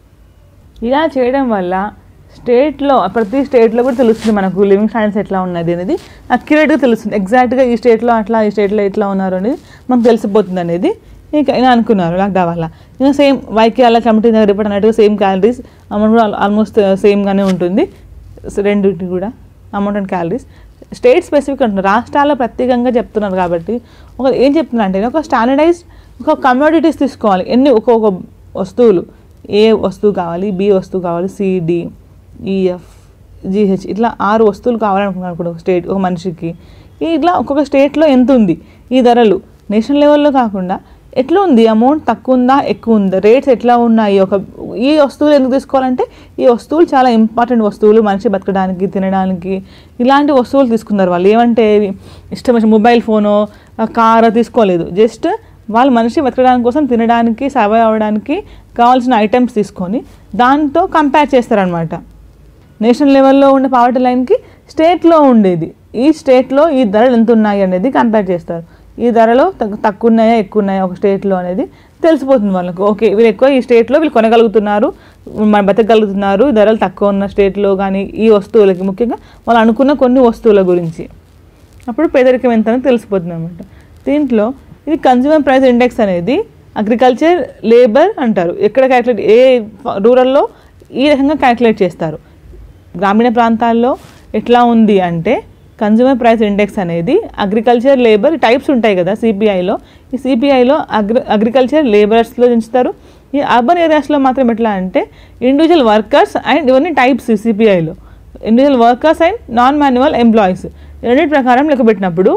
ఇలా చేయడం వల్ల స్టేట్లో, ప్రతి స్టేట్లో కూడా తెలుస్తుంది మనకు లివింగ్ స్టాండర్డ్స్ ఎట్లా ఉన్నది అనేది అక్యురేట్గా తెలుస్తుంది. ఎగ్జాక్ట్గా ఈ స్టేట్లో అట్లా, ఈ స్టేట్లో ఎట్లా ఉన్నారు అనేది మనకు తెలిసిపోతుంది అనేది ఇంకా ఇలా అనుకున్నారు లాక్డావాలా. ఇంకా సేమ్ వైకే అలగ్ కమిటీ దగ్గర రిపోర్ట్ అన్నట్టుగా సేమ్ క్యాలరీస్ అమౌంట్ కూడా ఆల్మోస్ట్ సేమ్గానే ఉంటుంది, రెండింటి కూడా amount and calories. State specific అంటున్నారు, రాష్ట్రాల్లో ప్రత్యేకంగా చెప్తున్నారు కాబట్టి ఒక ఏం చెప్తున్నారు అంటే ఒక స్టాండర్డైజ్ ఒక కమోడిటీస్ తీసుకోవాలి. ఎన్ని ఒక్కొక్క వస్తువులు, ఏ వస్తువు కావాలి, బి వస్తువు కావాలి, సిడి ఈఎఫ్ జిహెచ్ ఇట్లా ఆరు వస్తువులు కావాలనుకున్నాను అనుకోండి ఒక స్టేట్, ఒక మనిషికి. ఇట్లా ఒక్కొక్క స్టేట్లో ఎంత ఉంది ఈ ధరలు, నేషనల్ లెవెల్లో కాకుండా ఎట్లా ఉంది, అమౌంట్ తక్కువ ఉందా ఎక్కువ ఉందా, రేట్స్ ఎట్లా ఉన్నాయి, ఒక ఈ వస్తువులు ఎందుకు తీసుకోవాలంటే ఈ వస్తువులు చాలా ఇంపార్టెంట్ వస్తువులు, మనిషి బతకడానికి, తినడానికి, ఇలాంటి వస్తువులు తీసుకున్నారు వాళ్ళు. ఏమంటే ఇష్టం వచ్చిన మొబైల్ ఫోనో కారో తీసుకోలేదు, జస్ట్ వాళ్ళు మనిషి బతకడానికి కోసం, తినడానికి, సర్వైవ్ అవ్వడానికి కావాల్సిన ఐటమ్స్ తీసుకొని దాంతో కంపేర్ చేస్తారనమాట. నేషనల్ లెవెల్లో ఉండే పావర్టీ లైన్కి స్టేట్లో ఉండేది, ఈ స్టేట్లో ఈ ధరలు ఎంత ఉన్నాయి అనేది కంపేర్ చేస్తారు. ఈ ధరలో తక్కువ ఉన్నాయా ఎక్కువ ఉన్నాయా ఒక స్టేట్లో అనేది తెలిసిపోతుంది వాళ్ళకు. ఓకే వీళ్ళు ఎక్కువ ఈ స్టేట్లో వీళ్ళు కొనగలుగుతున్నారు, మన బతకగలుగుతున్నారు, ధరలు తక్కువ ఉన్న స్టేట్లో కానీ ఈ వస్తువులకి, ముఖ్యంగా వాళ్ళు అనుకున్న కొన్ని వస్తువుల గురించి. అప్పుడు పేదరికం ఎంత అనేది తెలిసిపోతుంది అనమాట. దీంట్లో ఇది కన్జ్యూమర్ ప్రైస్ ఇండెక్స్ అనేది అగ్రికల్చర్ లేబర్ అంటారు. ఎక్కడ క్యాలిక్యులేట్, ఏ రూరల్లో ఈ రకంగా క్యాలిక్యులేట్ చేస్తారు. గ్రామీణ ప్రాంతాల్లో ఎట్లా ఉంది అంటే కన్జ్యూమర్ ప్రైస్ ఇండెక్స్ అనేది అగ్రికల్చర్ లేబర్ టైప్స్ ఉంటాయి కదా సిపిఐలో, ఈ సిపిఐలో అగ్రి అగ్రికల్చర్ లేబర్స్లో పెంచుతారు. ఈ అర్బన్ ఏరియాస్లో మాత్రం ఎట్లా అంటే ఇండివిజువల్ వర్కర్స్ అండ్ ఇవన్నీ టైప్స్ సిపిఐలో, individual workers and non manual employees రెండింటి ప్రకారం లెక్క పెట్టినప్పుడు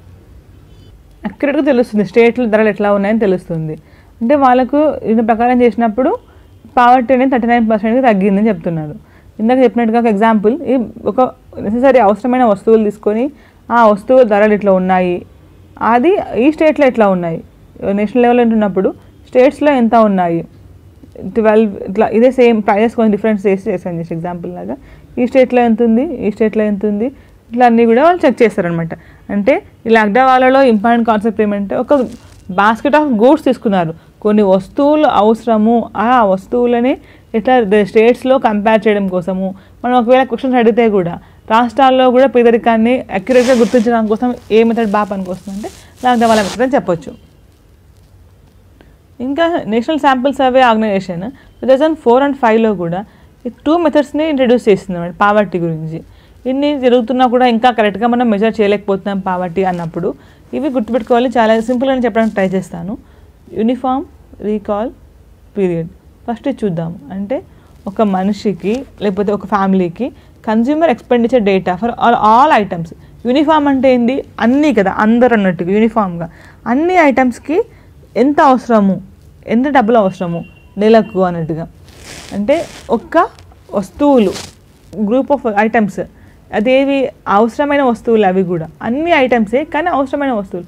అక్యురేట్గా తెలుస్తుంది స్టేట్లో ధరలు ఎట్లా ఉన్నాయని తెలుస్తుంది. అంటే వాళ్ళకు దీని ప్రకారం చేసినప్పుడు పావర్టీ అనేది థర్టీ నైన్ పర్సెంట్కి తగ్గిందని చెప్తున్నారు. ఇందాక చెప్పినట్టుగా ఒక ఎగ్జాంపుల్, ఈ ఒక నెససరీ అవసరమైన వస్తువులు తీసుకొని ఆ వస్తువు ధరలు ఇట్లా ఉన్నాయి, అది ఈ స్టేట్లో ఎట్లా ఉన్నాయి, నేషనల్ లెవెల్లో ఉంటున్నప్పుడు స్టేట్స్లో ఎంత ఉన్నాయి, ట్వెల్వ్ ఇట్లా ఇదే సేమ్ ప్రైజెస్ కొంచెం డిఫరెన్స్ చేసి చేశాను జస్ట్ ఎగ్జాంపుల్ లాగా. ఈ స్టేట్లో ఎంత ఉంది, ఈ స్టేట్లో ఎంత ఉంది, ఇట్లా అన్నీ కూడా వాళ్ళు చెక్ చేస్తారనమాట. అంటే ఈ లాక్డావాలలో ఇంపార్టెంట్ కాన్సెప్ట్ ఏమంటే ఒక బాస్కెట్ ఆఫ్ గూడ్స్ తీసుకున్నారు, కొన్ని వస్తువులు అవసరము, ఆ వస్తువులని ఇట్లా స్టేట్స్లో కంపేర్ చేయడం కోసము. మనం ఒకవేళ క్వశ్చన్స్ అడిగితే కూడా రాష్ట్రాల్లో కూడా పేదరికాన్ని అక్యురేట్గా గుర్తించడం కోసం ఏ మెథడ్ బాగా పనికొస్తుందంటే లాక్డావాలా మెథడ్ అని చెప్పొచ్చు. ఇంకా national sample survey organisation two thousand four and ఫైవ్లో కూడా ఈ టూ మెథడ్స్ని ఇంట్రడ్యూస్ చేసింది అన్నమాట పావర్టీ గురించి. ఇన్ని జరుగుతున్నా కూడా ఇంకా కరెక్ట్గా మనం మెజర్ చేయలేకపోతున్నాం పావర్టీ అన్నప్పుడు ఇవి గుర్తుపెట్టుకోవాలి. చాలా సింపుల్గా చెప్పడానికి ట్రై చేస్తాను. యూనిఫామ్ రీకాల్ పీరియడ్ ఫస్ట్ చూద్దాము. అంటే ఒక మనిషికి లేకపోతే ఒక ఫ్యామిలీకి consumer expenditure data for all all items. Uniform అంటే ఏంది, అన్నీ కదా, అందరు అన్నట్టుగా యూనిఫామ్గా అన్ని ఐటమ్స్కి ఎంత అవసరము, ఎంత డబ్బులు అవసరము నెలకు అన్నట్టుగా. అంటే ఒక్క వస్తువులు గ్రూప్ ఆఫ్ ఐటమ్స్, అదేవి అవసరమైన వస్తువులు, అవి కూడా అన్ని ఐటమ్సే కానీ అవసరమైన వస్తువులు,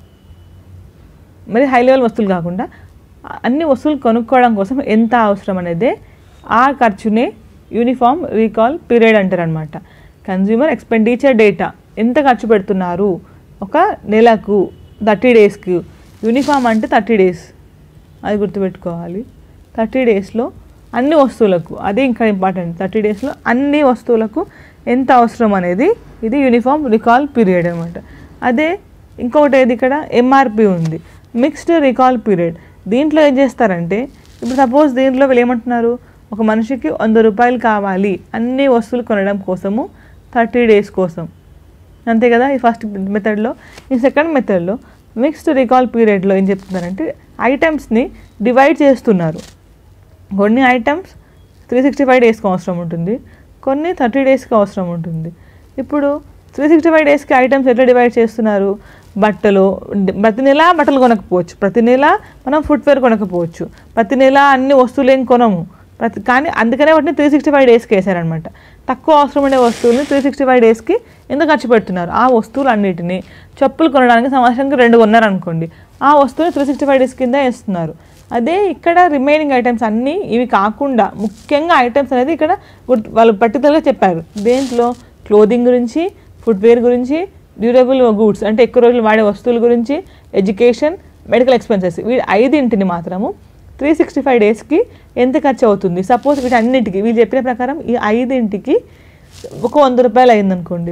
మరి హై లెవెల్ వస్తువులు కాకుండా అన్ని వస్తువులు కొనుక్కోవడం కోసం ఎంత అవసరం అనేదే ఆ ఖర్చునే యూనిఫామ్ రీకాల్ పీరియడ్ అంటారు అనమాట. కన్జ్యూమర్ ఎక్స్పెండిచర్ డేటా ఎంత ఖర్చు పెడుతున్నారు ఒక నెలకు, థర్టీ డేస్కి. యూనిఫామ్ అంటే థర్టీ డేస్, అది గుర్తుపెట్టుకోవాలి. థర్టీ డేస్లో అన్ని వస్తువులకు, అదే ఇంకా ఇంపార్టెంట్, థర్టీ డేస్లో అన్ని వస్తువులకు ఎంత అవసరం అనేది ఇది యూనిఫామ్ రీకాల్ పీరియడ్ అనమాట. అదే ఇంకొకటి ఏది ఇక్కడ ఎంఆర్పి ఉంది, మిక్స్డ్ రీకాల్ పీరియడ్. దీంట్లో ఏం చేస్తారంటే ఇప్పుడు సపోజ్ దీంట్లో వీళ్ళు ఏమంటున్నారు, ఒక మనిషికి వంద రూపాయలు కావాలి అన్ని వస్తువులు కొనడం కోసము థర్టీ డేస్ కోసం, అంతే కదా ఈ ఫస్ట్ మెథడ్లో. ఈ సెకండ్ మెథడ్లో మిక్స్డ్ రీకాల్ పీరియడ్లో ఏం చెప్తున్నారంటే ఐటమ్స్ని డివైడ్ చేస్తున్నారు. కొన్ని ఐటమ్స్ త్రీ సిక్స్టీ ఫైవ్ డేస్కి అవసరం ఉంటుంది, కొన్ని థర్టీ డేస్కి అవసరం ఉంటుంది. ఇప్పుడు త్రీ సిక్స్టీ ఫైవ్ డేస్కి ఐటమ్స్ ఎట్లా డివైడ్ చేస్తున్నారు, బట్టలు ప్రతి నెల బట్టలు కొనకపోవచ్చు, ప్రతి నెల మనం ఫుట్వేర్ కొనకపోవచ్చు, ప్రతి నెల అన్ని వస్తువులు ఏం కొనము ప్రతి, కానీ అందుకనే వాటిని త్రీ సిక్స్టీ ఫైవ్ డేస్కి వేసారనమాట. తక్కువ అవసరం ఉండే వస్తువుల్ని త్రీ సిక్స్టీ ఫైవ్ డేస్కి ఎందుకు ఖర్చు పెడుతున్నారు, ఆ వస్తువులు అన్నిటిని చెప్పులు కొనడానికి సంవత్సరానికి రెండు కొన్నారనుకోండి, ఆ వస్తువుని త్రీ సిక్స్టీ ఫైవ్ డేస్ కింద వేస్తున్నారు. అదే ఇక్కడ రిమైనింగ్ ఐటమ్స్ అన్నీ ఇవి కాకుండా ముఖ్యంగా ఐటమ్స్ అనేది ఇక్కడ వాళ్ళు పర్టికులర్గా చెప్పారు. దేంట్లో క్లోదింగ్ గురించి, ఫుట్వేర్ గురించి, డ్యూరబుల్ గూడ్స్ అంటే ఎక్కువ రోజులు వాడే వస్తువుల గురించి, ఎడ్యుకేషన్, మెడికల్ ఎక్స్పెన్సెస్, వీటి ఐదింటిని మాత్రము త్రీ సిక్స్టీ ఫైవ్ డేస్కి ఎంత ఖర్చు అవుతుంది. సపోజ్ వీటి అన్నింటికి వీళ్ళు చెప్పిన ప్రకారం ఈ ఐదింటికి ఒక వంద రూపాయలు అయిందనుకోండి,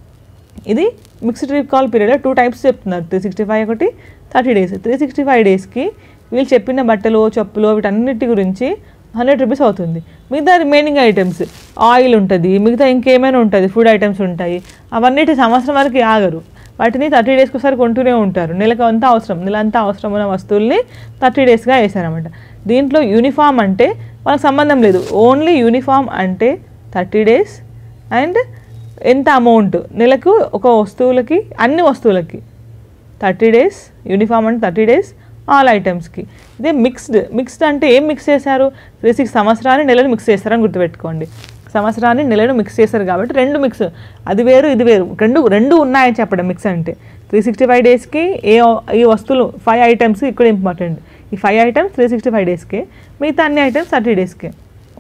ఇది మిక్స్డ్ రీకాల్ పీరియడ్లో టూ టైప్స్ చెప్తున్నారు, త్రీ సిక్స్టీ ఫైవ్ ఒకటి, thirty days. Three sixty five డేస్కి వీళ్ళు చెప్పిన బట్టలు, చెప్పులు, వీటన్నిటి గురించి హండ్రెడ్ రూపీస్ అవుతుంది. మిగతా రిమైనింగ్ ఐటమ్స్ ఆయిల్ ఉంటుంది, మిగతా ఇంకేమైనా ఉంటుంది, ఫుడ్ ఐటమ్స్ ఉంటాయి, అవన్నిటి సంవత్సరం వరకు ఆగరు, వాటిని థర్టీ డేస్కి ఒకసారి కొంటూనే ఉంటారు. నెలకు అంతా అవసరం, నెల అంతా అవసరమైన వస్తువుల్ని థర్టీ డేస్గా వేసారన్నమాట. దీంట్లో యూనిఫామ్ అంటే వాళ్ళకి సంబంధం లేదు, ఓన్లీ యూనిఫామ్ అంటే థర్టీ డేస్ అండ్ ఎంత అమౌంట్ నెలకు ఒక వస్తువులకి, అన్ని వస్తువులకి థర్టీ డేస్ యూనిఫామ్ అంటే థర్టీ డేస్ ఆల్ ఐటమ్స్కి. ఇదే మిక్స్డ్, మిక్స్డ్ అంటే ఏం మిక్స్ చేశారు, త్రీ సిక్స్ సంవత్సరాన్ని నెలను మిక్స్ చేస్తారని గుర్తుపెట్టుకోండి. సంవత్సరాన్ని నెలను మిక్స్ చేశారు కాబట్టి రెండు మిక్స్, అది వేరు ఇది వేరు, రెండు రెండు ఉన్నాయని చెప్పడం మిక్స్ అంటే. త్రీ సిక్స్టీ ఫైవ్ డేస్కి ఏ ఈ వస్తువులు ఫైవ్ ఐటమ్స్ ఇక్కడ ఇంపార్టెంట్, ఈ five items three sixty five డేస్కే, మిగతా అన్ని ఐటమ్స్ థర్టీ డేస్కే.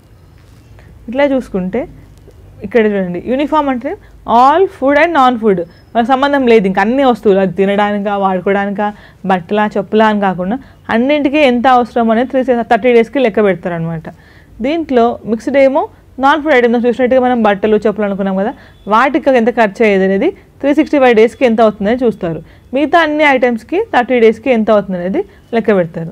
ఇట్లా చూసుకుంటే ఇక్కడ చూడండి, యూనిఫామ్ అంటే all food and non food, మనకు సంబంధం లేదు ఇంకా అన్ని వస్తువులు, అది తినడానికా, వాడుకోవడానికా, బట్టల, చెప్పుల అని కాకుండా అన్నింటికీ ఎంత అవసరం అనేది త్రీ థర్టీ డేస్కి లెక్క పెడతారు అనమాట. దీంట్లో మిక్స్డ్ ఏమో నాన్ ఫుడ్ ఐటమ్స్ చూసినట్టుగా మనం బట్టలు, చెప్పులు అనుకున్నాం కదా, వాటికి ఎంత ఖర్చు అయ్యేది అనేది త్రీ సిక్స్టీ ఫైవ్ డేస్కి ఎంత అవుతుందని చూస్తారు. మిగతా అన్ని ఐటమ్స్కి థర్టీ డేస్కి ఎంత అవుతుంది అనేది లెక్క పెడతారు.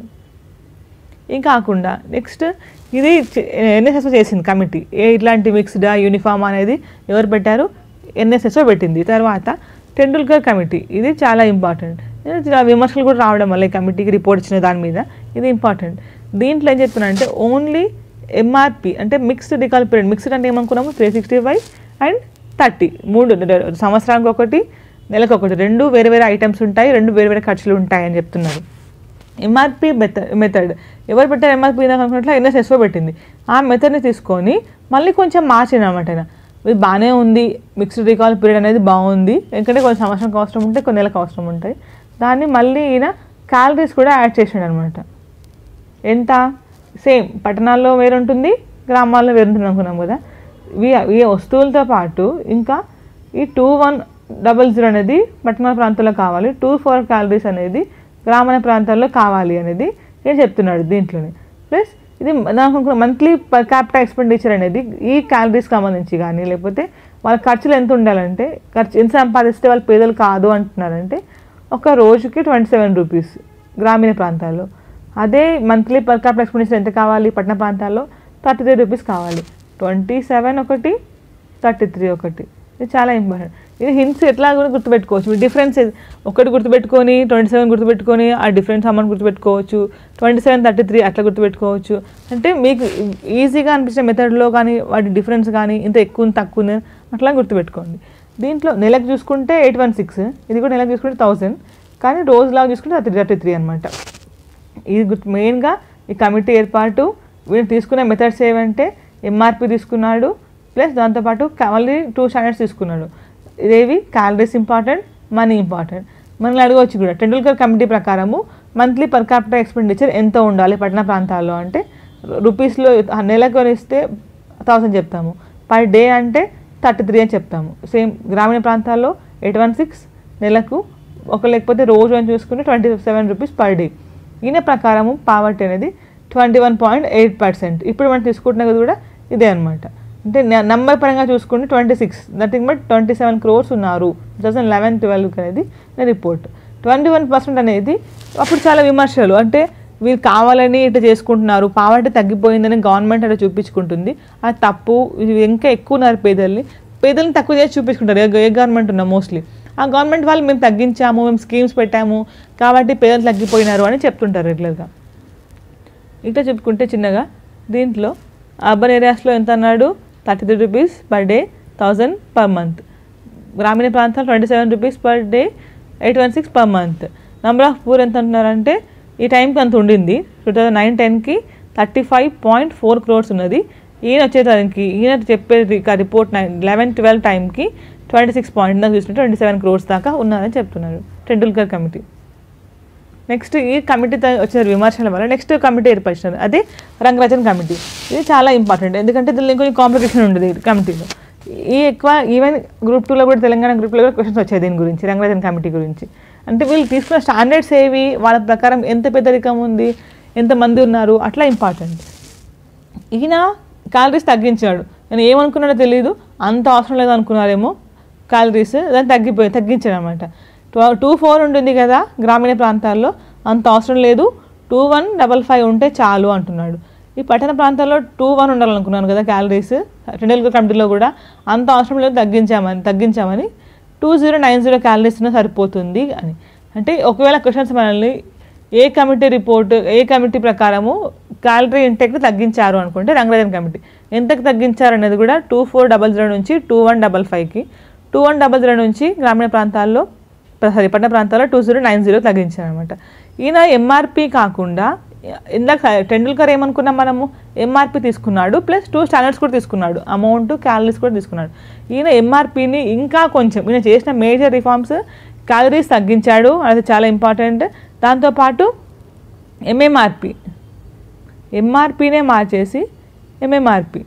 ఇంకా కాకుండా నెక్స్ట్ ఇది ఎన్ఎస్ఎస్ఓ చేసింది కమిటీ, ఏ ఇట్లాంటి మిక్స్డ్ యూనిఫామ్ అనేది ఎవరు పెట్టారు, ఎన్ఎస్ఎస్ఓ పెట్టింది. తర్వాత టెండూల్కర్ కమిటీ, ఇది చాలా ఇంపార్టెంట్, విమర్శలు కూడా రావడం వల్ల ఈ కమిటీకి రిపోర్ట్ ఇచ్చిన దాని మీద ఇది ఇంపార్టెంట్. దీంట్లో ఏం చెప్తున్నా అంటే ఓన్లీ ఎంఆర్పి అంటే మిక్స్డ్ రీకాల్ పీరియడ్, మిక్స్డ్ అంటే ఏమనుకున్నాము three sixty five and thirty, మూడు సంవత్సరానికి ఒకటి, నెలకు ఒకటి, రెండు వేరే వేరే ఐటమ్స్ ఉంటాయి, రెండు వేరే వేరే ఖర్చులు ఉంటాయి అని చెప్తున్నారు. ఎంఆర్పి మెథడ్ మెథడ్ ఎవరు పెట్టారు, ఎంఆర్పి అనుకున్నట్లు ఎన్ఎస్ఎస్ఓ పెట్టింది. ఆ మెథడ్ని తీసుకొని మళ్ళీ కొంచెం మార్చినమాట, ఇది బాగానే ఉంది, మిక్స్డ్ రీకాల్ పీరియడ్ అనేది బాగుంది, ఎందుకంటే కొన్ని సంవత్సరానికి అవసరం ఉంటాయి, కొన్ని నెలకు అవసరం ఉంటాయి. దాన్ని మళ్ళీ ఈయన క్యాలరీస్ కూడా యాడ్ చేసాడు అనమాట. ఎంత సేమ్ పట్టణాల్లో వేరుంటుంది, గ్రామాల్లో వేరుంటుంది అనుకున్నాం కదా. ఈ ఈ వస్తువులతో పాటు ఇంకా ఈ టూ వన్ డబల్ జీరో అనేది పట్టణ ప్రాంతాల్లో కావాలి, టూ ఫోర్ క్యాలరీస్ అనేది గ్రామీణ ప్రాంతాల్లో కావాలి అనేది నేను చెప్తున్నాడు దీంట్లోనే. ప్లస్ ఇది నాకు మంత్లీ పర్ క్యాపిటల్ ఎక్స్పెండిచర్ అనేది ఈ క్యాలరీస్కి సంబంధించి కానీ, లేకపోతే వాళ్ళ ఖర్చులు ఎంత ఉండాలంటే, ఖర్చు ఎంత సంపాదిస్తే వాళ్ళు పేదలు కాదు అంటున్నారంటే ఒక రోజుకి ట్వంటీ సెవెన్ రూపీస్ గ్రామీణ ప్రాంతాల్లో, అదే మంత్లీ పర్ క్యాపిటల్ ఎక్స్పెండిచర్ ఎంత కావాలి పట్టణ ప్రాంతాల్లో? థర్టీ త్రీ రూపీస్ కావాలి. ట్వంటీ సెవెన్ ఒకటి, థర్టీ త్రీ ఒకటి. ఇది చాలా ఇంపార్టెంట్. ఇది హింట్స్ ఎట్లా కూడా గుర్తుపెట్టుకోవచ్చు. మీ డిఫరెన్స్ ఒకటి గుర్తుపెట్టుకొని ట్వంటీ సెవెన్ గుర్తుపెట్టుకొని ఆ డిఫరెన్స్ అమౌంట్ గుర్తుపెట్టుకోవచ్చు. ట్వంటీ సెవెన్ థర్టీ త్రీ అట్లా గుర్తుపెట్టుకోవచ్చు. అంటే మీకు ఈజీగా అనిపించిన మెథడ్లో కానీ వాటి డిఫరెన్స్ కానీ ఇంత ఎక్కువ తక్కువ ఉంది అట్లా గుర్తుపెట్టుకోండి. దీంట్లో నెలకు చూసుకుంటే ఎయిట్ వన్ సిక్స్, ఇది కూడా నెలకు చూసుకుంటే థౌసండ్, కానీ రోజులాగా చూసుకుంటే థర్టీ థర్టీ త్రీ అనమాట. ఇది గుర్తు మెయిన్గా ఈ కమిటీ ఏర్పాటు. వీళ్ళు తీసుకునే మెథడ్స్ ఏమంటే ఎంఆర్పి తీసుకున్నాడు, ప్లస్ దాంతోపాటు మళ్ళీ టూ స్టాండర్డ్స్ తీసుకున్నాడు. ఇదేవి క్యాలరీస్ ఇంపార్టెంట్, మనీ ఇంపార్టెంట్. మనల్ని అడగవచ్చు కూడా టెండూల్కర్ కమిటీ ప్రకారము మంత్లీ పర్ క్యాపిటల్ ఎక్స్పెండిచర్ ఎంత ఉండాలి పట్టణ ప్రాంతాల్లో అంటే రూపీస్లో నెలకు ఇస్తే థౌసండ్ చెప్తాము, పర్ డే అంటే థర్టీ త్రీ అని చెప్తాము. సేమ్ గ్రామీణ ప్రాంతాల్లో ఎయిట్ వన్ సిక్స్ నెలకు, ఒక లేకపోతే రోజు అని చూసుకుంటే twenty seven rupees per day. ఈయన ప్రకారము పావర్టీ అనేది twenty one point eight percent. ఇప్పుడు మనం తీసుకుంటున్నది కూడా ఇదే అనమాట. అంటే నెంబర్ పరంగా చూసుకుంటే twenty six nothing but twenty seven crores ఉన్నారు టూ థౌసండ్ లెవెన్ ట్వెల్వ్ అనేది నా రిపోర్ట్. ట్వంటీ వన్ పర్సెంట్ అనేది అప్పుడు చాలా విమర్శలు, అంటే వీళ్ళు కావాలని ఇట్లా చేసుకుంటున్నారు, పావర్టీ తగ్గిపోయిందని గవర్నమెంట్ అట్లా చూపించుకుంటుంది, అది తప్పు. ఇది ఇంకా ఎక్కువ ఉన్నారు పేదల్ని, పేదల్ని తక్కువ చేసి చూపించుకుంటారు ఏ గవర్నమెంట్ ఉన్నా మోస్ట్లీ. ఆ గవర్నమెంట్ వాళ్ళు మేము తగ్గించాము, మేము స్కీమ్స్ పెట్టాము కాబట్టి పేదలు తగ్గిపోయినారు అని చెప్తుంటారు రెగ్యులర్గా. ఇట్లా చెప్పుకుంటే చిన్నగా దీంట్లో అర్బన్ ఏరియాస్లో ఎంత అన్నాడు? Thirty three rupees per day, thousand per month. గ్రామీణ ప్రాంతాలు twenty seven rupees per day, eight one six per month. Number of poor ఎంత అంటున్నారంటే ఈ టైంకి అంత ఉండింది టూ థౌజండ్ నైన్ టెన్కి thirty five point four crores ఉన్నది. ఈయన వచ్చేదానికి ఈయన చెప్పే రిపోర్ట్ నైన్ లెవెన్ ట్వెల్వ్ టైంకి ట్వంటీ సిక్స్ పాయింట్ దాకా చూసినట్టు ట్వంటీ సెవెన్ క్రోర్స్ దాకా ఉన్నారని చెప్తున్నారు టెండూల్కర్ కమిటీ. నెక్స్ట్ ఈ కమిటీతో వచ్చిన విమర్శల వల్ల నెక్స్ట్ కమిటీ ఏర్పరిచినారు, అదే రంగరాజన్ కమిటీ. ఇది చాలా ఇంపార్టెంట్, ఎందుకంటే దీనిలో ఇంకొంచెం కాంప్లికేషన్ ఉండదు ఈ కమిటీలో. ఈ ఎక్కువ ఈవెన్ గ్రూప్ టూలో కూడా తెలంగాణ గ్రూప్లో కూడా క్వశ్చన్స్ వచ్చాయి దీని గురించి, రంగరాజన్ కమిటీ గురించి. అంటే వీళ్ళు తీసుకున్న స్టాండర్డ్స్ ఏవి, వాళ్ళ ప్రకారం ఎంత పెద్దరికం ఉంది, ఎంతమంది ఉన్నారు, అట్లా ఇంపార్టెంట్. ఈయన క్యాలరీస్ తగ్గించాడు. నేను ఏమనుకున్నాడో తెలియదు, అంత అవసరం లేదు అనుకున్నారేమో క్యాలరీస్, దాన్ని తగ్గిపోయి తగ్గించాడు అనమాట. టూ ఫోర్ ఉంటుంది కదా గ్రామీణ ప్రాంతాల్లో, అంత అవసరం లేదు, టూ వన్ డబల్ ఫైవ్ ఉంటే చాలు అంటున్నాడు. ఈ పట్టణ ప్రాంతాల్లో టూ వన్ ఉండాలనుకున్నాను కదా క్యాలరీస్, టెండూల్కర్ కమిటీలో కూడా అంత అవసరం లేదు, తగ్గించామని తగ్గించామని two zero nine zero calories సరిపోతుంది అని. అంటే ఒకవేళ క్వశ్చన్స్ మనల్ని ఏ కమిటీ రిపోర్ట్ ఏ కమిటీ ప్రకారము క్యాలరీ ఇంటెక్ని తగ్గించారు అనుకుంటే రంగరాజన్ కమిటీ ఎంతకు తగ్గించారు అనేది కూడా టూ ఫోర్ డబల్ జీరో నుంచి టూ వన్ డబల్ ఫైవ్కి, టూ వన్ డబల్ జీరో నుంచి గ్రామీణ ప్రాంతాల్లో సారీ పట్టణ ప్రాంతాల్లో టూ జీరో నైన్ జీరో తగ్గించారు అనమాట. ఈయన ఎంఆర్పి కాకుండా ఇందాక టెండూల్కర్ ఏమనుకున్నాం మనము, ఎంఆర్పి తీసుకున్నాడు ప్లస్ టూ స్టాండర్డ్స్ కూడా తీసుకున్నాడు, అమౌంట్ క్యాలరీస్ కూడా తీసుకున్నాడు. ఈయన ఎంఆర్పిని ఇంకా కొంచెం ఈయన చేసిన మేజర్ రిఫార్మ్స్ క్యాలరీస్ తగ్గించాడు, అది చాలా ఇంపార్టెంట్. దాంతోపాటు ఎంఎంఆర్పి ఎంఆర్పినే మార్చేసి ఎంఎంఆర్పి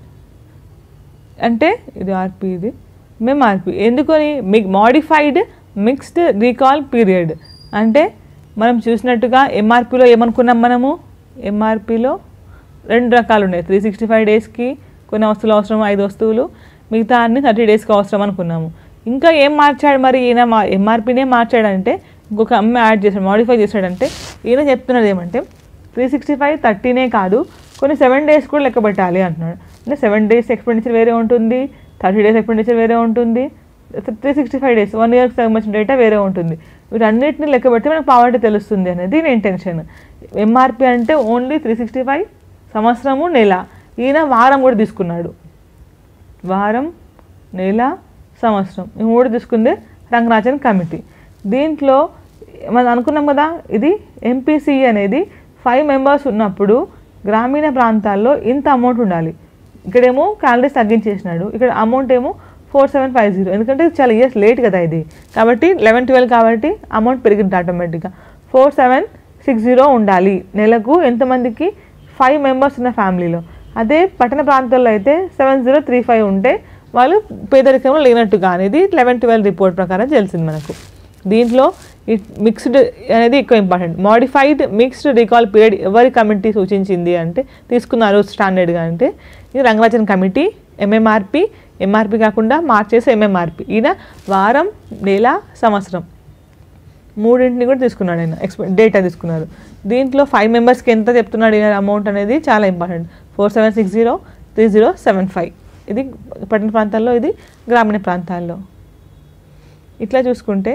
అంటే ఇది ఆర్పి ఇది ఎంఎంఆర్పి ఎందుకని మిక్ మాడిఫైడ్ మిక్స్డ్ రీకాల్ పీరియడ్. అంటే మనం చూసినట్టుగా ఎంఆర్పిలో ఏమనుకున్నాం మనము, ఎంఆర్పిలో రెండు రకాలు ఉన్నాయి, త్రీ సిక్స్టీ ఫైవ్ డేస్కి కొన్ని వస్తువులు అవసరం, ఐదు వస్తువులు, మిగతా అన్ని థర్టీ డేస్కి అవసరం అనుకున్నాము. ఇంకా ఏం మార్చాడు మరి ఈయన, మా ఎంఆర్పినే మార్చాడంటే ఇంకొక అమ్మ యాడ్ చేశాడు, మాడిఫై చేశాడంటే ఈయన చెప్తున్నది ఏమంటే త్రీ సిక్స్టీ ఫైవ్ థర్టీనే కాదు కొన్ని సెవెన్ డేస్ కూడా లెక్క పెట్టాలి అంటున్నాడు. అంటే సెవెన్ డేస్ ఎక్స్పెండిచర్ వేరే ఉంటుంది, థర్టీ డేస్ ఎక్స్పెండిచర్ వేరే ఉంటుంది, three sixty five days one ఇయర్కి సంబంధించిన డేటా వేరే ఉంటుంది. వీటన్నిటిని లెక్క పెడితే మనకు పావర్టీ తెలుస్తుంది అనేది దీని ఇంటెన్షన్. ఎంఆర్పి అంటే ఓన్లీ త్రీ సిక్స్టీ ఫైవ్ సంవత్సరము నెల, ఈయన వారం కూడా తీసుకున్నాడు, వారం నెల సంవత్సరం ఈ మూడు తీసుకుందే రంగరాజన్ కమిటీ. దీంట్లో మనం అనుకున్నాం కదా ఇది ఎంపీసీ అనేది ఫైవ్ మెంబర్స్ ఉన్నప్పుడు గ్రామీణ ప్రాంతాల్లో ఇంత అమౌంట్ ఉండాలి, ఇక్కడేమో క్యాలరీస్ తగ్గించేసినాడు, ఇక్కడ అమౌంట్ ఏమో ఫోర్ సెవెన్ ఫైవ్ జీరో ఎందుకంటే చాలా ఇయర్స్ లేట్ కదా ఇది, కాబట్టి లెవెన్ ట్వెల్వ్ కాబట్టి అమౌంట్ పెరిగింది ఆటోమేటిక్గా. ఫోర్ సెవెన్ సిక్స్ జీరో ఉండాలి నెలకు ఎంతమందికి, ఫైవ్ మెంబర్స్ ఉన్న ఫ్యామిలీలో. అదే పట్టణ ప్రాంతాల్లో అయితే సెవెన్ జీరో త్రీ ఫైవ్ ఉంటే వాళ్ళు పేదరికంలో లేనట్టుగా అనేది లెవెన్ ట్వెల్వ్ రిపోర్ట్ ప్రకారం తెలిసింది మనకు. దీంట్లో ఈ మిక్స్డ్ అనేది ఎక్కువ important. Modified mixed recall period ఎవరి కమిటీ సూచించింది అంటే తీసుకున్నారు స్టాండర్డ్గా అంటే ఇది రంగరాజన్ కమిటీ. ఎంఎంఆర్పి ఎంఆర్పి కాకుండా మార్చేసి ఎంఎంఆర్పి, ఈయన వారం నెల సంవత్సరం మూడింటిని కూడా తీసుకున్నాడు ఆయన ఎక్స్పె డేటా తీసుకున్నారు. దీంట్లో ఫైవ్ మెంబర్స్కి ఎంత చెప్తున్నాడు ఈయన అమౌంట్ అనేది చాలా important. Four seven six zero three zero seven five ఇది పట్టణ ప్రాంతాల్లో, ఇది గ్రామీణ ప్రాంతాల్లో. ఇట్లా చూసుకుంటే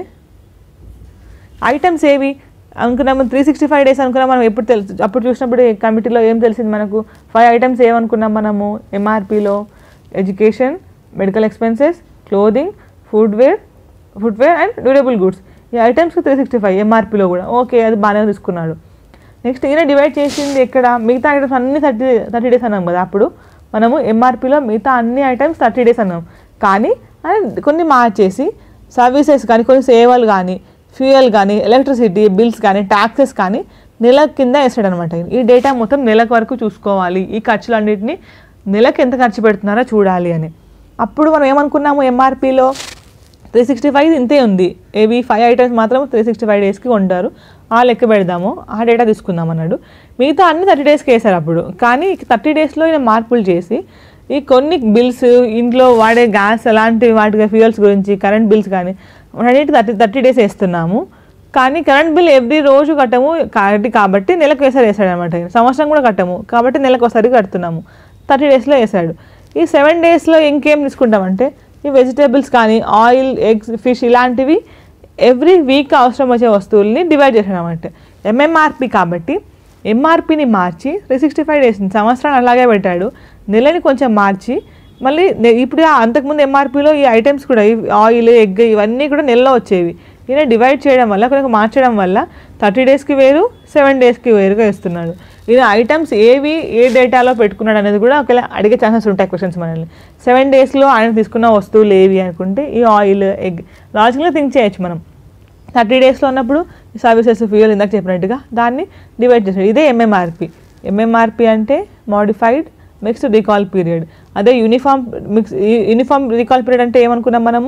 ఐటమ్స్ ఏవి అనుకున్నాము, త్రీ సిక్స్టీ ఫైవ్ డేస్ అనుకున్నాం మనం. ఎప్పుడు తెలుసు అప్పుడు చూసినప్పుడు కమిటీలో ఏం తెలిసింది మనకు, ఫైవ్ ఐటమ్స్ ఏమనుకున్నాం మనము ఎంఆర్పిలో, education, medical expenses, clothing, footwear footwear and durable goods. ఈ ఐటమ్స్కి త్రీ సిక్స్టీ ఫైవ్ ఎంఆర్పిలో కూడా ఓకే, అది బాగానే తీసుకున్నాడు. నెక్స్ట్ ఈయన డివైడ్ చేసింది ఎక్కడ, మిగతా ఐటమ్స్ అన్ని థర్టీ థర్టీ డేస్ అన్నాం కదా. అప్పుడు మనము ఎంఆర్పిలో మిగతా అన్ని ఐటమ్స్ థర్టీ డేస్ అన్నాం. కానీ కొన్ని మార్చేసి సర్వీసెస్ కానీ, కొన్ని సేవలు కానీ, ఫ్యూయల్ కానీ, ఎలక్ట్రిసిటీ బిల్స్ కానీ, ట్యాక్సెస్ కానీ నెల కింద వేస్తాడు అనమాట. ఈ డేటా మొత్తం నెలకు వరకు చూసుకోవాలి, ఈ ఖర్చులు అన్నింటినీ నెలకు ఎంత ఖర్చు పెడుతున్నారో చూడాలి అని. అప్పుడు మనం ఏమనుకున్నాము, ఎంఆర్పిలో త్రీ సిక్స్టీ ఫైవ్ ఇంతే ఉంది, ఏవి ఫైవ్ ఐటమ్స్ మాత్రం త్రీ సిక్స్టీ ఫైవ్ డేస్కి ఉంటారు, ఆ లెక్క పెడదాము, ఆ డేటా తీసుకుందాం అన్నాడు. మిగతా అన్ని థర్టీ డేస్కి వేశారు అప్పుడు. కానీ థర్టీ డేస్లో ఈయన మార్పులు చేసి ఈ కొన్ని బిల్స్, ఇంట్లో వాడే గ్యాస్ అలాంటి వాటి ఫ్యూయల్స్ గురించి, కరెంట్ బిల్స్ కానీ అన్నిటి థర్టీ థర్టీ డేస్ వేస్తున్నాము. కానీ కరెంట్ బిల్ ఎవ్రీ రోజు కట్టము కాబట్టి కాబట్టి నెలకు వేసారి వేసాడు అనమాట. సంవత్సరం కూడా కట్టము కాబట్టి నెలకు ఒకసారి కడుతున్నాము, థర్టీ డేస్లో వేసాడు. ఈ సెవెన్ డేస్లో ఇంకేం తీసుకుంటామంటే ఈ వెజిటేబుల్స్ కానీ, ఆయిల్, ఎగ్స్, ఫిష్ ఇలాంటివి ఎవ్రీ వీక్ అవసరం వచ్చే వస్తువుల్ని డివైడ్ చేశాడు అనమాట. ఎంఎంఆర్పి కాబట్టి ఎంఆర్పిని మార్చి త్రీ సిక్స్టీ ఫైవ్ డేస్ సంవత్సరాన్ని అలాగే పెట్టాడు, నెలని కొంచెం మార్చి మళ్ళీ ఇప్పుడు అంతకుముందు ఎంఆర్పిలో ఈ ఐటమ్స్ కూడా ఆయిల్, ఎగ్ ఇవన్నీ కూడా నెలలో వచ్చేవి. ఈయన డివైడ్ చేయడం వల్ల, కొంచెం మార్చడం వల్ల థర్టీ డేస్కి వేరు, సెవెన్ డేస్కి వేరుగా ఇస్తున్నాడు. ఈయన ఐటమ్స్ ఏవి ఏ డేటాలో పెట్టుకున్నాడు అనేది కూడా ఒకవేళ అడిగే ఛాన్సెస్ ఉంటాయి క్వశ్చన్స్ మనల్ని. సెవెన్ డేస్లో ఆయన తీసుకున్న వస్తువులు ఏవి అనుకుంటే ఈ ఆయిల్, ఎగ్ లాజికల్గా థింక్ చేయొచ్చు మనం. థర్టీ డేస్లో ఉన్నప్పుడు సర్వీసెస్, ఫ్యూయల్ ఇందాక చెప్పినట్టుగా దాన్ని డివైడ్ చేశాడు. ఇదే ఎంఎంఆర్పి. ఎంఎంఆర్పి అంటే మోడిఫైడ్ మిక్స్డ్ రీకాల్ పీరియడ్. అదే uniform mix uniform recall period అంటే ఏమనుకున్నాం మనము,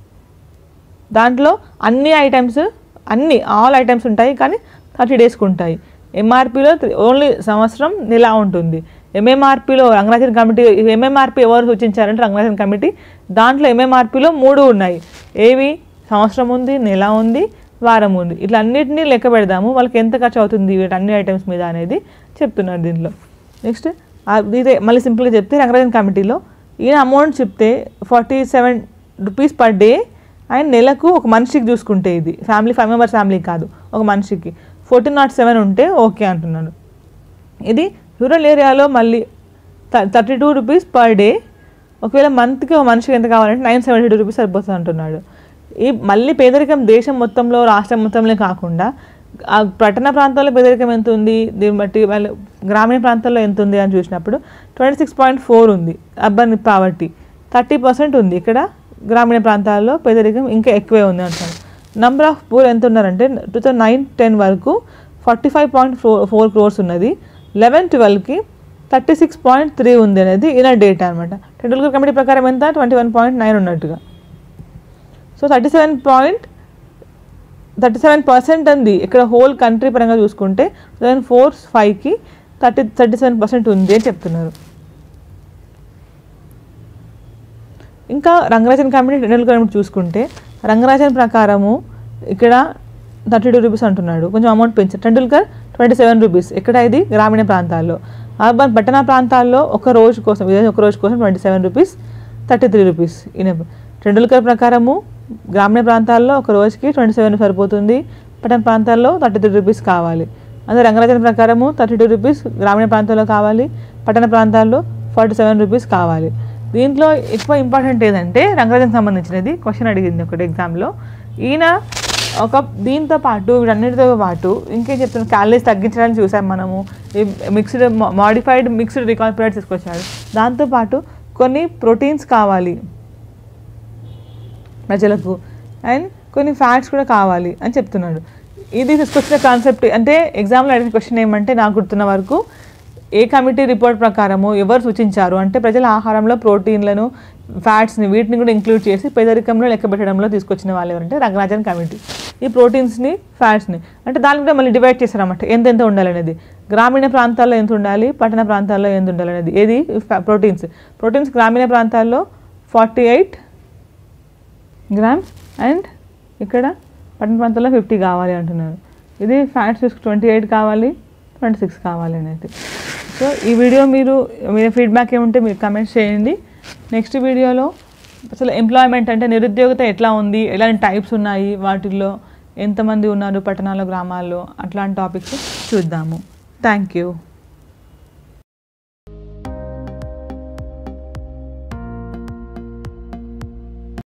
దాంట్లో అన్ని ఐటమ్స్ అన్ని ఆల్ ఐటమ్స్ ఉంటాయి కానీ థర్టీ డేస్కి ఉంటాయి. ఎంఆర్పిలో ఓన్లీ సంవత్సరం నెల ఉంటుంది. ఎంఎంఆర్పిలో రంగరాజన్ కమిటీ, ఎంఎంఆర్పి ఎవరు సూచించారంటే రంగరాజన్ కమిటీ. దాంట్లో ఎంఎంఆర్పిలో మూడు ఉన్నాయి, ఏవి సంవత్సరం ఉంది, నెల ఉంది, వారం ఉంది. ఇట్లా అన్నిటినీ లెక్క పెడదాము, వాళ్ళకి ఎంత ఖర్చు అవుతుంది వీటన్ని ఐటమ్స్ మీద అనేది చెప్తున్నారు దీంట్లో. నెక్స్ట్ ఇదే మళ్ళీ సింపుల్గా చెప్తే రంగరాజన్ కమిటీలో ఈయన అమౌంట్ చెప్తే forty seven rupees per day and నెలకు ఒక మనిషికి చూసుకుంటే, ఇది ఫ్యామిలీ ఫైవ్ మెంబర్స్ ఫ్యామిలీ కాదు, ఒక మనిషికి ఫోర్టీన్ నాట్ సెవెన్ ఉంటే ఓకే అంటున్నాడు. ఇది రూరల్ ఏరియాలో మళ్ళీ thirty two rupees per day, ఒకవేళ మంత్కి ఒక మనిషికి ఎంత కావాలంటే నైన్ సెవెంటీ టూ రూపీస్ సరిపోతుంది అంటున్నాడు. ఈ మళ్ళీ పేదరికం దేశం మొత్తంలో, రాష్ట్రం మొత్తంలో కాకుండా పట్టణ ప్రాంతాల్లో పేదరికం ఎంత ఉంది, దీన్ని బట్టి వాళ్ళు గ్రామీణ ప్రాంతాల్లో ఎంత ఉంది అని చూసినప్పుడు ట్వంటీ సిక్స్ పాయింట్ ఫోర్ ఉంది అర్బన్ పావర్టీ, థర్టీ పర్సెంట్ ఉంది ఇక్కడ. గ్రామీణ ప్రాంతాల్లో పేదరికం ఇంకా ఎక్కువే ఉంది అంటారు. నంబర్ ఆఫ్ పూర్ ఎంత ఉన్నారంటే టూ థౌజండ్ నైన్ టెన్ వరకు forty five point four four crores ఉన్నది, లెవెన్ ట్వెల్వ్కి థర్టీ సిక్స్ పాయింట్ త్రీ ఉంది అనేది ఈయన డేటా అనమాట. టెండూల్కర్ కమిటీ ప్రకారం ఎంత, ట్వంటీ వన్ పాయింట్ నైన్ ఉన్నట్టుగా. So thirty seven point thirty seven percent ఉంది ఇక్కడ హోల్ కంట్రీ పరంగా చూసుకుంటే. టూ థౌజండ్ ఫోర్ ఫైవ్కి థర్టీ థర్టీ సెవెన్ పర్సెంట్ ఉంది అని చెప్తున్నారు. ఇంకా రంగరాజన్ కమిటీ, టెండూల్కర్ కమిటీ చూసుకుంటే రంగరాజన్ ప్రకారము ఇక్కడ థర్టీ టూ రూపీస్ అంటున్నాడు, కొంచెం అమౌంట్ పెంచారు. టెండూల్కర్ ట్వంటీ సెవెన్ రూపీస్, ఎక్కడ ఇది గ్రామీణ ప్రాంతాల్లో. అర్బన్ పట్టణ ప్రాంతాల్లో ఒక రోజు కోసం, ఒక రోజు కోసం twenty seven rupees, thirty three rupees. ఈయన టెండూల్కర్ ప్రకారము గ్రామీణ ప్రాంతాల్లో ఒక రోజుకి ట్వంటీ సెవెన్ సరిపోతుంది, పట్టణ ప్రాంతాల్లో థర్టీ త్రీ రూపీస్ కావాలి. అదే రంగరాజన్ ప్రకారము థర్టీ టూ రూపీస్ గ్రామీణ ప్రాంతాల్లో కావాలి, పట్టణ ప్రాంతాల్లో ఫార్టీ సెవెన్ రూపీస్ కావాలి. దీంట్లో ఎక్కువ ఇంపార్టెంట్ ఏదంటే రంగరాజన్ సంబంధించినది క్వశ్చన్ అడిగింది ఒకటి ఎగ్జామ్లో. ఈయన ఒక దీంతో పాటు వీటన్నిటితో పాటు ఇంకేం చెప్తున్నాం, క్యాలరీస్ తగ్గించడానికి చూసాం మనము, ఈ mixed modified mixed recall period తీసుకొచ్చాడు. దాంతోపాటు కొన్ని ప్రోటీన్స్ కావాలి ప్రజలకు అండ్ కొన్ని ఫ్యాట్స్ కూడా కావాలి అని చెప్తున్నాడు. ఇది తీసుకొచ్చిన కాన్సెప్ట్ అంటే ఎగ్జామ్లో అడిగిన క్వశ్చన్ ఏమంటే నాకు గుర్తున్న వరకు ఏ కమిటీ రిపోర్ట్ ప్రకారము ఎవరు సూచించారు అంటే ప్రజల ఆహారంలో ప్రోటీన్లను, ఫ్యాట్స్ని వీటిని కూడా ఇంక్లూడ్ చేసి పేదరికంలో లెక్క పెట్టడంలో తీసుకొచ్చిన వాళ్ళు ఎవరంటే రంగరాజన్ కమిటీ. ఈ ప్రోటీన్స్ని, ఫ్యాట్స్ని అంటే దాన్ని కూడా మళ్ళీ డివైడ్ చేశారన్నమాట, ఎంతెంత ఉండాలనేది. గ్రామీణ ప్రాంతాల్లో ఎంత ఉండాలి, పట్టణ ప్రాంతాల్లో ఎంత ఉండాలనేది. ఏది ప్రోటీన్స్ ప్రోటీన్స్ గ్రామీణ ప్రాంతాల్లో ఫార్టీ ఎయిట్ గ్రామ్స్ అండ్ ఇక్కడ పట్టణ ప్రాంతాల్లో ఫిఫ్టీ కావాలి అంటున్నారు. ఇది ఫ్యాక్ట్స్ చూసుకు ట్వంటీ ఎయిట్ కావాలి, ట్వంటీ సిక్స్ కావాలి అనేది. సో ఈ వీడియో మీరు మీ ఫీడ్బ్యాక్ ఏముంటే మీరు కమెంట్స్ చేయండి. నెక్స్ట్ వీడియోలో అసలు ఎంప్లాయ్మెంట్ అంటే నిరుద్యోగత ఎట్లా ఉంది, ఎలాంటి టైప్స్ ఉన్నాయి, వాటిల్లో ఎంతమంది ఉన్నారు పట్టణాల్లో గ్రామాల్లో, అట్లాంటి టాపిక్స్ చూద్దాము. Thank you.